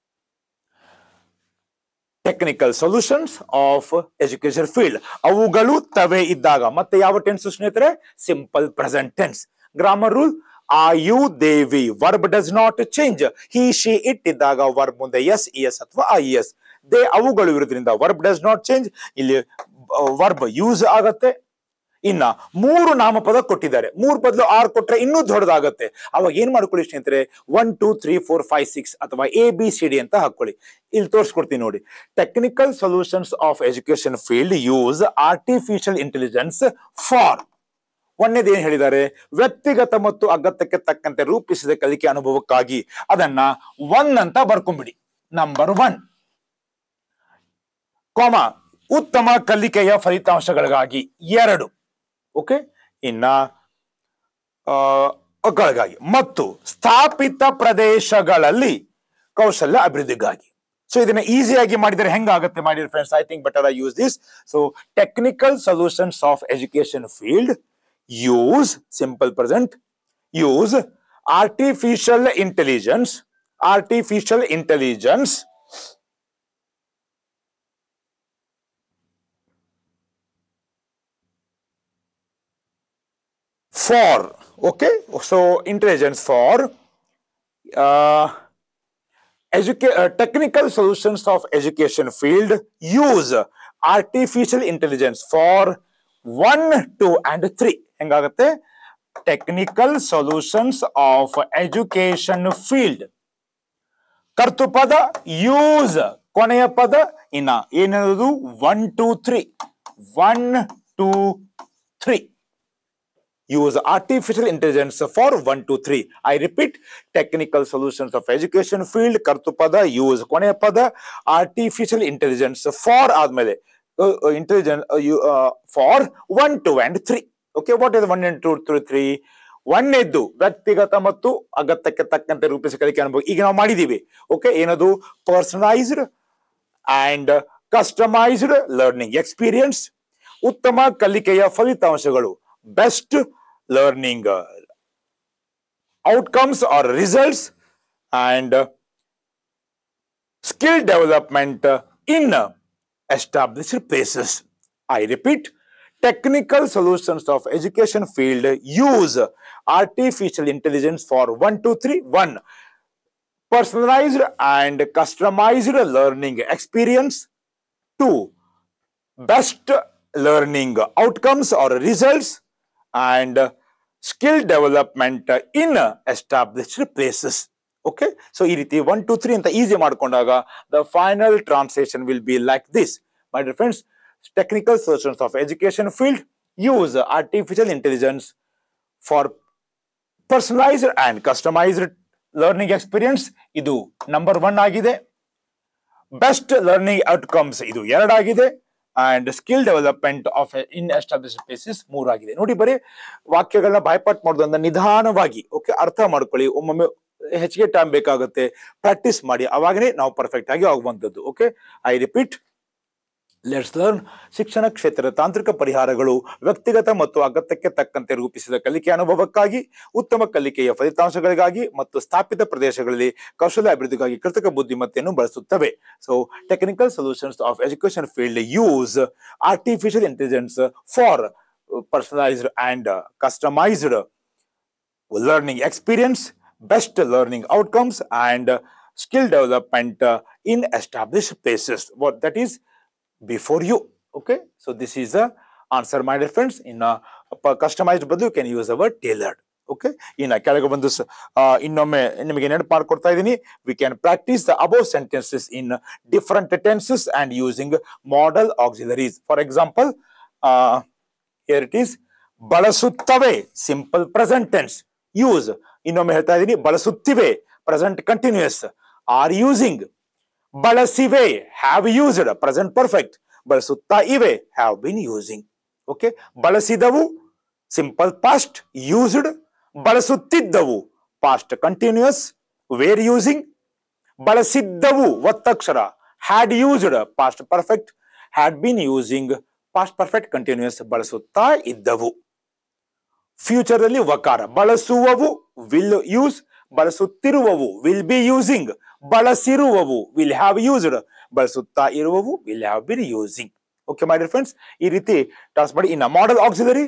Technical solutions of education field ಅವುಗಳು ತವೆ ಇದ್ದಾಗ ಮತ್ತೆ ಯಾವ ಟೆನ್ಸ್ ಸ್ನೇಹಿತರೆ? Simple present tense. Grammar rule ಆ you they we verb does not change. He she it ಇದ್ದಾಗ ವರ್ಬ್ ಮುಂದೆ ಎಸ್ ಇ ಎಸ್ ಅಥವಾ ಐ ಎಸ್. ದೇ ಅವುಗಳು ಇರೋದ್ರಿಂದ ವರ್ಬ್ ಡಸ್ ನಾಟ್ ಚೇಂಜ್. ಇಲ್ಲಿ ವರ್ಬ್ ಯೂಸ್ ಆಗತ್ತೆ. ಇನ್ನ ಮೂರು ನಾಮಪದ ಕೊಟ್ಟಿದ್ದಾರೆ, ಮೂರು ಬದಲು ಆರು ಕೊಟ್ರೆ ಇನ್ನೂ ದೊಡ್ಡದಾಗತ್ತೆ. ಅವಾಗ ಏನ್ ಮಾಡ್ಕೊಳ್ಳಿ ಸ್ನೇಹಿತರೆ, one two three four five six ಅಥವಾ ಎ ಬಿ ಸಿ ಡಿ ಅಂತ ಹಾಕೊಳ್ಳಿ. ಇಲ್ಲಿ ತೋರಿಸ್ಕೊಡ್ತೀನಿ ನೋಡಿ. Technical solutions of education field use artificial intelligence for. ಒಂದೇದು ಏನ್ ಹೇಳಿದ್ದಾರೆ, ವ್ಯಕ್ತಿಗತ ಮತ್ತು ಅಗತ್ಯಕ್ಕೆ ತಕ್ಕಂತೆ ರೂಪಿಸಿದ ಕಲಿಕೆ ಅನುಭವಕ್ಕಾಗಿ. ಅದನ್ನ ಒನ್ ಅಂತ ಬರ್ಕೊಂಡ್ಬಿಡಿ, ನಂಬರ್ ಒನ್. ಕಾಮ, ಉತ್ತಮ ಕಲಿಕೆಯ ಫಲಿತಾಂಶಗಳಿಗಾಗಿ ಎರಡು. ಓಕೆ, ಇನ್ನ ಗಳಿಗಾಗಿ ಮತ್ತು ಸ್ಥಾಪಿತ ಪ್ರದೇಶಗಳಲ್ಲಿ ಕೌಶಲ್ಯ ಅಭಿವೃದ್ಧಿಗಾಗಿ. ಸೊ ಇದನ್ನ ಈಸಿಯಾಗಿ ಮಾಡಿದರೆ ಹೆಂಗಾಗುತ್ತೆ ಮಾಡಿದ್ರೆ friends, I think better I use this. So technical solutions of education field use, simple present, use artificial intelligence, artificial intelligence for, okay, so intelligence for uh, educa- uh, technical solutions of education field use artificial intelligence for one, two and three. ಹೆಂಗಾಗುತ್ತೆ, technical solutions of education field, ಕರ್ತೃಪದ use, ಕೊನೆಯ ಪದ ಇನ್ನ ಏನದು one two three, one two three. Use artificial intelligence for one, two, three. I repeat, technical solutions of education field, kartupada, use ಕೊನೆಯ ಪದ, artificial intelligence for ಆದ್ಮೇಲೆ intelligence uh, for one, two and three. Okay, what is one and two, two, three? ಒಂದನೇದ್ದು ವ್ಯಕ್ತಿಗತ ಮತ್ತು ಅಗತ್ಯಕ್ಕೆ ತಕ್ಕಂತೆ ರೂಪಿಸಿದ ಕಲಿಕೆ ಅನುಭವ. ಈಗ ನಾವು ಮಾಡಿದೀವಿ. ಓಕೆ, ಏನದು personalized and customized learning experience, ಉತ್ತಮ ಕಲಿಕೆಯ ಫಲಿತಾಂಶಗಳು, best learning uh, outcomes or results, and uh, skill development uh, in uh, established places. I repeat, technical solutions of education field use artificial intelligence for one, two, three. One, personalized and customized learning experience. Two, best learning outcomes or results, and uh, skill development uh, in uh, established places. Okay, so ಈ ರೀತಿ one two three ಅಂತ easy ಮಾಡ್ಕೊಂಡಾಗ the final translation will be like this. My dear friends, technical solutions of education field use artificial intelligence for personalized and customized learning experience. ಇದು number one ಆಗಿದೆ. Best learning outcomes ಇದು ಎರಡಾಗಿದೆ. And skill development of in established places ಮೂರಾಗಿದೆ. ನೋಡಿ, ಬರೀ ವಾಕ್ಯಗಳನ್ನ ಬಾಯ್ಪಾಟ್ ಮಾಡೋದ್ರಿಂದ ನಿಧಾನವಾಗಿ okay ಅರ್ಥ ಮಾಡ್ಕೊಳ್ಳಿ. ಒಮ್ಮೊಮ್ಮೆ ಹೆಚ್ಚಿಗೆ ಟೈಮ್ ಬೇಕಾಗುತ್ತೆ, ಪ್ರಾಕ್ಟೀಸ್ ಮಾಡಿ, ಅವಾಗನೇ ನಾವು ಪರ್ಫೆಕ್ಟ್ ಆಗಿ ಆಗುವಂಥದ್ದು. Okay, I repeat, let's learn. ಶಿಕ್ಷಣ ಕ್ಷೇತ್ರದ ತಾಂತ್ರಿಕ ಪರಿಹಾರಗಳು ವ್ಯಕ್ತಿಗತ ಮತ್ತು ಅಗತ್ಯಕ್ಕೆ ತಕ್ಕಂತೆ ರೂಪಿಸಿದ ಕಲಿಕೆ ಅನುಭವಕ್ಕಾಗಿ, ಉತ್ತಮ ಕಲಿಕೆಯ ಫಲಿತಾಂಶಗಳಿಗಾಗಿ ಮತ್ತು ಸ್ಥಾಪಿತ ಪ್ರದೇಶಗಳಲ್ಲಿ ಕೌಶಲ್ಯ ಅಭಿವೃದ್ಧಿಗಾಗಿ ಕೃತಕ ಬುದ್ಧಿಮತ್ತೆಯನ್ನು ಬಳಸುತ್ತವೆ. So technical solutions of education field use artificial intelligence for personalized and customized learning experience, best learning outcomes and skill development in established places. What that is before you. Okay, so this is the answer, my dear friends. In a customized badu you can use the word tailored. Okay, in a ಕೆಳಗೆ ಬಂದು ಇನ್ನೊಮ್ಮೆ ನಿಮಗೆ ನೆನಪು ಮಾಡ್ಕೊಡ್ತಾ ಇದ್ದೀನಿ. We can practice the above sentences in different tenses and using model auxiliaries. For example, uh, here it is, ಬಳಸುತ್ತವೆ, simple present tense. Use, ಇನ್ನೊಮ್ಮೆ ಹೇಳ್ತಾ ಇದ್ದೀನಿ, ಬಳಸುತ್ತಿವೆ, present continuous. Are using, ಬಳಸಿವೆ, have used, present perfect. ಬಳಸುತ್ತಾ ಇವೆ, have been using. Okay, ಬಳಸಿದವು, simple past, used. ಬಳಸುತ್ತಿದ್ದವು, past continuous, were using. ಬಳಸಿದ್ದವು, ಒತ್ತಕ್ಷರ, had used, past perfect, had been using, past perfect continuous. ಬಳಸುತ್ತಾ ಇದ್ದವು. Future ಅಲ್ಲಿ ವಕಾರ, ಬಳಸುವವು, will use. ಬಳಸುತ್ತಿರುವವು, will be using. ಬಳಸಿರುವವು, will have used. ಬಳಸುತ್ತಾ ಇರುವವು, will have been using. Okay my dear friends, ಈ ರೀತಿ toss ಮಾಡಿ. ಇನ್ನ modal auxiliary,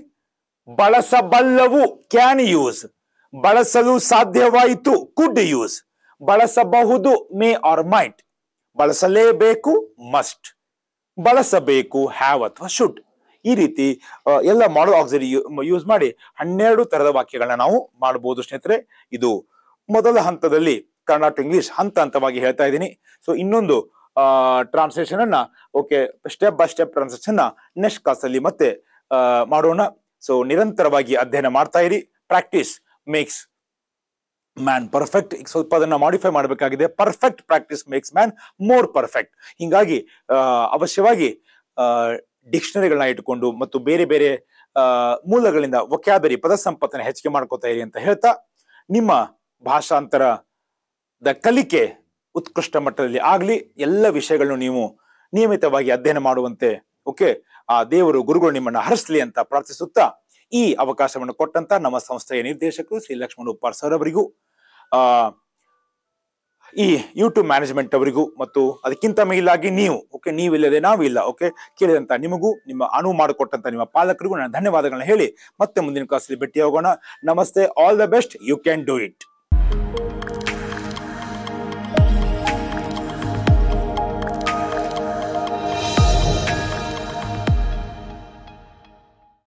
ಬಳಸಬಲ್ಲವು, can use. ಬಳಸಲು ಸಾಧ್ಯವಾಯಿತು, ಕುಡ್ ಯೂಸ್. ಬಳಸಬಹುದು, ಮೇ ಆರ್ ಮೈಟ್. ಬಳಸಲೇಬೇಕು, ಮಸ್ಟ್. ಬಳಸಬೇಕು, ಹ್ಯಾವ್ ಅಥವಾ ಶುಡ್. ಈ ರೀತಿ ಎಲ್ಲ ಮಾಡಲ್ ಆಕ್ಸಿಲರಿ ಯೂಸ್ ಮಾಡಿ ಹನ್ನೆರಡು ತರದ ವಾಕ್ಯಗಳನ್ನ ನಾವು ಮಾಡಬಹುದು ಸ್ನೇಹಿತರೆ. ಇದು ಮೊದಲ ಹಂತದಲ್ಲಿ ಕನ್ನಡ ಟು ಇಂಗ್ಲಿಷ್ ಹಂತ ಹಂತವಾಗಿ ಹೇಳ್ತಾ ಇದ್ದೀನಿ. ಸೊ ಇನ್ನೊಂದು ಟ್ರಾನ್ಸ್ಲೇಷನ್ ಅನ್ನ okay step by step translation next class ಅಲ್ಲಿ ಮತ್ತೆ ಮಾಡೋಣ. ಸೊ ನಿರಂತರವಾಗಿ ಅಧ್ಯಯನ ಮಾಡ್ತಾ ಇರಿ. Practice makes man perfect. ಈಗ ಸ್ವಲ್ಪ ಅದನ್ನ ಮಾಡಿಫೈ ಮಾಡಬೇಕಾಗಿದೆ. Perfect practice makes man more perfect. ಹಿಂಗಾಗಿ ಅವಶ್ಯವಾಗಿ ಡಿಕ್ಷನರಿಗಳನ್ನ ಇಟ್ಟುಕೊಂಡು ಮತ್ತು ಬೇರೆ ಬೇರೆ ಮೂಲಗಳಿಂದ ವೊಕ್ಯಾಬರಿ ಪದ ಸಂಪತ್ತನ್ನ ಹೆಚ್ಚಿಗೆ ಮಾಡ್ಕೋತಾ ಇರಿ ಅಂತ ಹೇಳ್ತಾ, ನಿಮ್ಮ ಭಾಷಾಂತರದ ಕಲಿಕೆ ಉತ್ಕೃಷ್ಟ ಮಟ್ಟದಲ್ಲಿ ಆಗ್ಲಿ, ಎಲ್ಲ ವಿಷಯಗಳನ್ನು ನೀವು ನಿಯಮಿತವಾಗಿ ಅಧ್ಯಯನ ಮಾಡುವಂತೆ ಓಕೆ ಆ ದೇವರು ಗುರುಗಳು ನಿಮ್ಮನ್ನ ಹರಿಸಲಿ ಅಂತ ಪ್ರಾರ್ಥಿಸುತ್ತಾ, ಈ ಅವಕಾಶವನ್ನು ಕೊಟ್ಟಂತ ನಮ್ಮ ಸಂಸ್ಥೆಯ ನಿರ್ದೇಶಕರು ಶ್ರೀ ಲಕ್ಷ್ಮಣ ಉಪ್ಪಾರ್ ಸರ್ ಅವರಿಗೂ, ಆ ಈ ಯೂಟ್ಯೂಬ್ ಮ್ಯಾನೇಜ್ಮೆಂಟ್ ಅವರಿಗೂ ಮತ್ತು ಅದಕ್ಕಿಂತ ಮೇಲಾಗಿ ನೀವು ಓಕೆ ನೀವಿಲ್ಲದೆ ನಾವು ಇಲ್ಲ ಓಕೆ ಕೇಳಿದಂತ ನಿಮಗೂ, ನಿಮ್ಮ ಅನುವು ಮಾಡಿಕೊಟ್ಟಂತ ನಿಮ್ಮ ಪಾಲಕರಿಗೂ ನಾನು ಧನ್ಯವಾದಗಳನ್ನ ಹೇಳಿ ಮತ್ತೆ ಮುಂದಿನ ಕ್ಲಾಸಲ್ಲಿ ಭೇಟಿ ಹೋಗೋಣ. ನಮಸ್ತೆ, all the best, you can do it.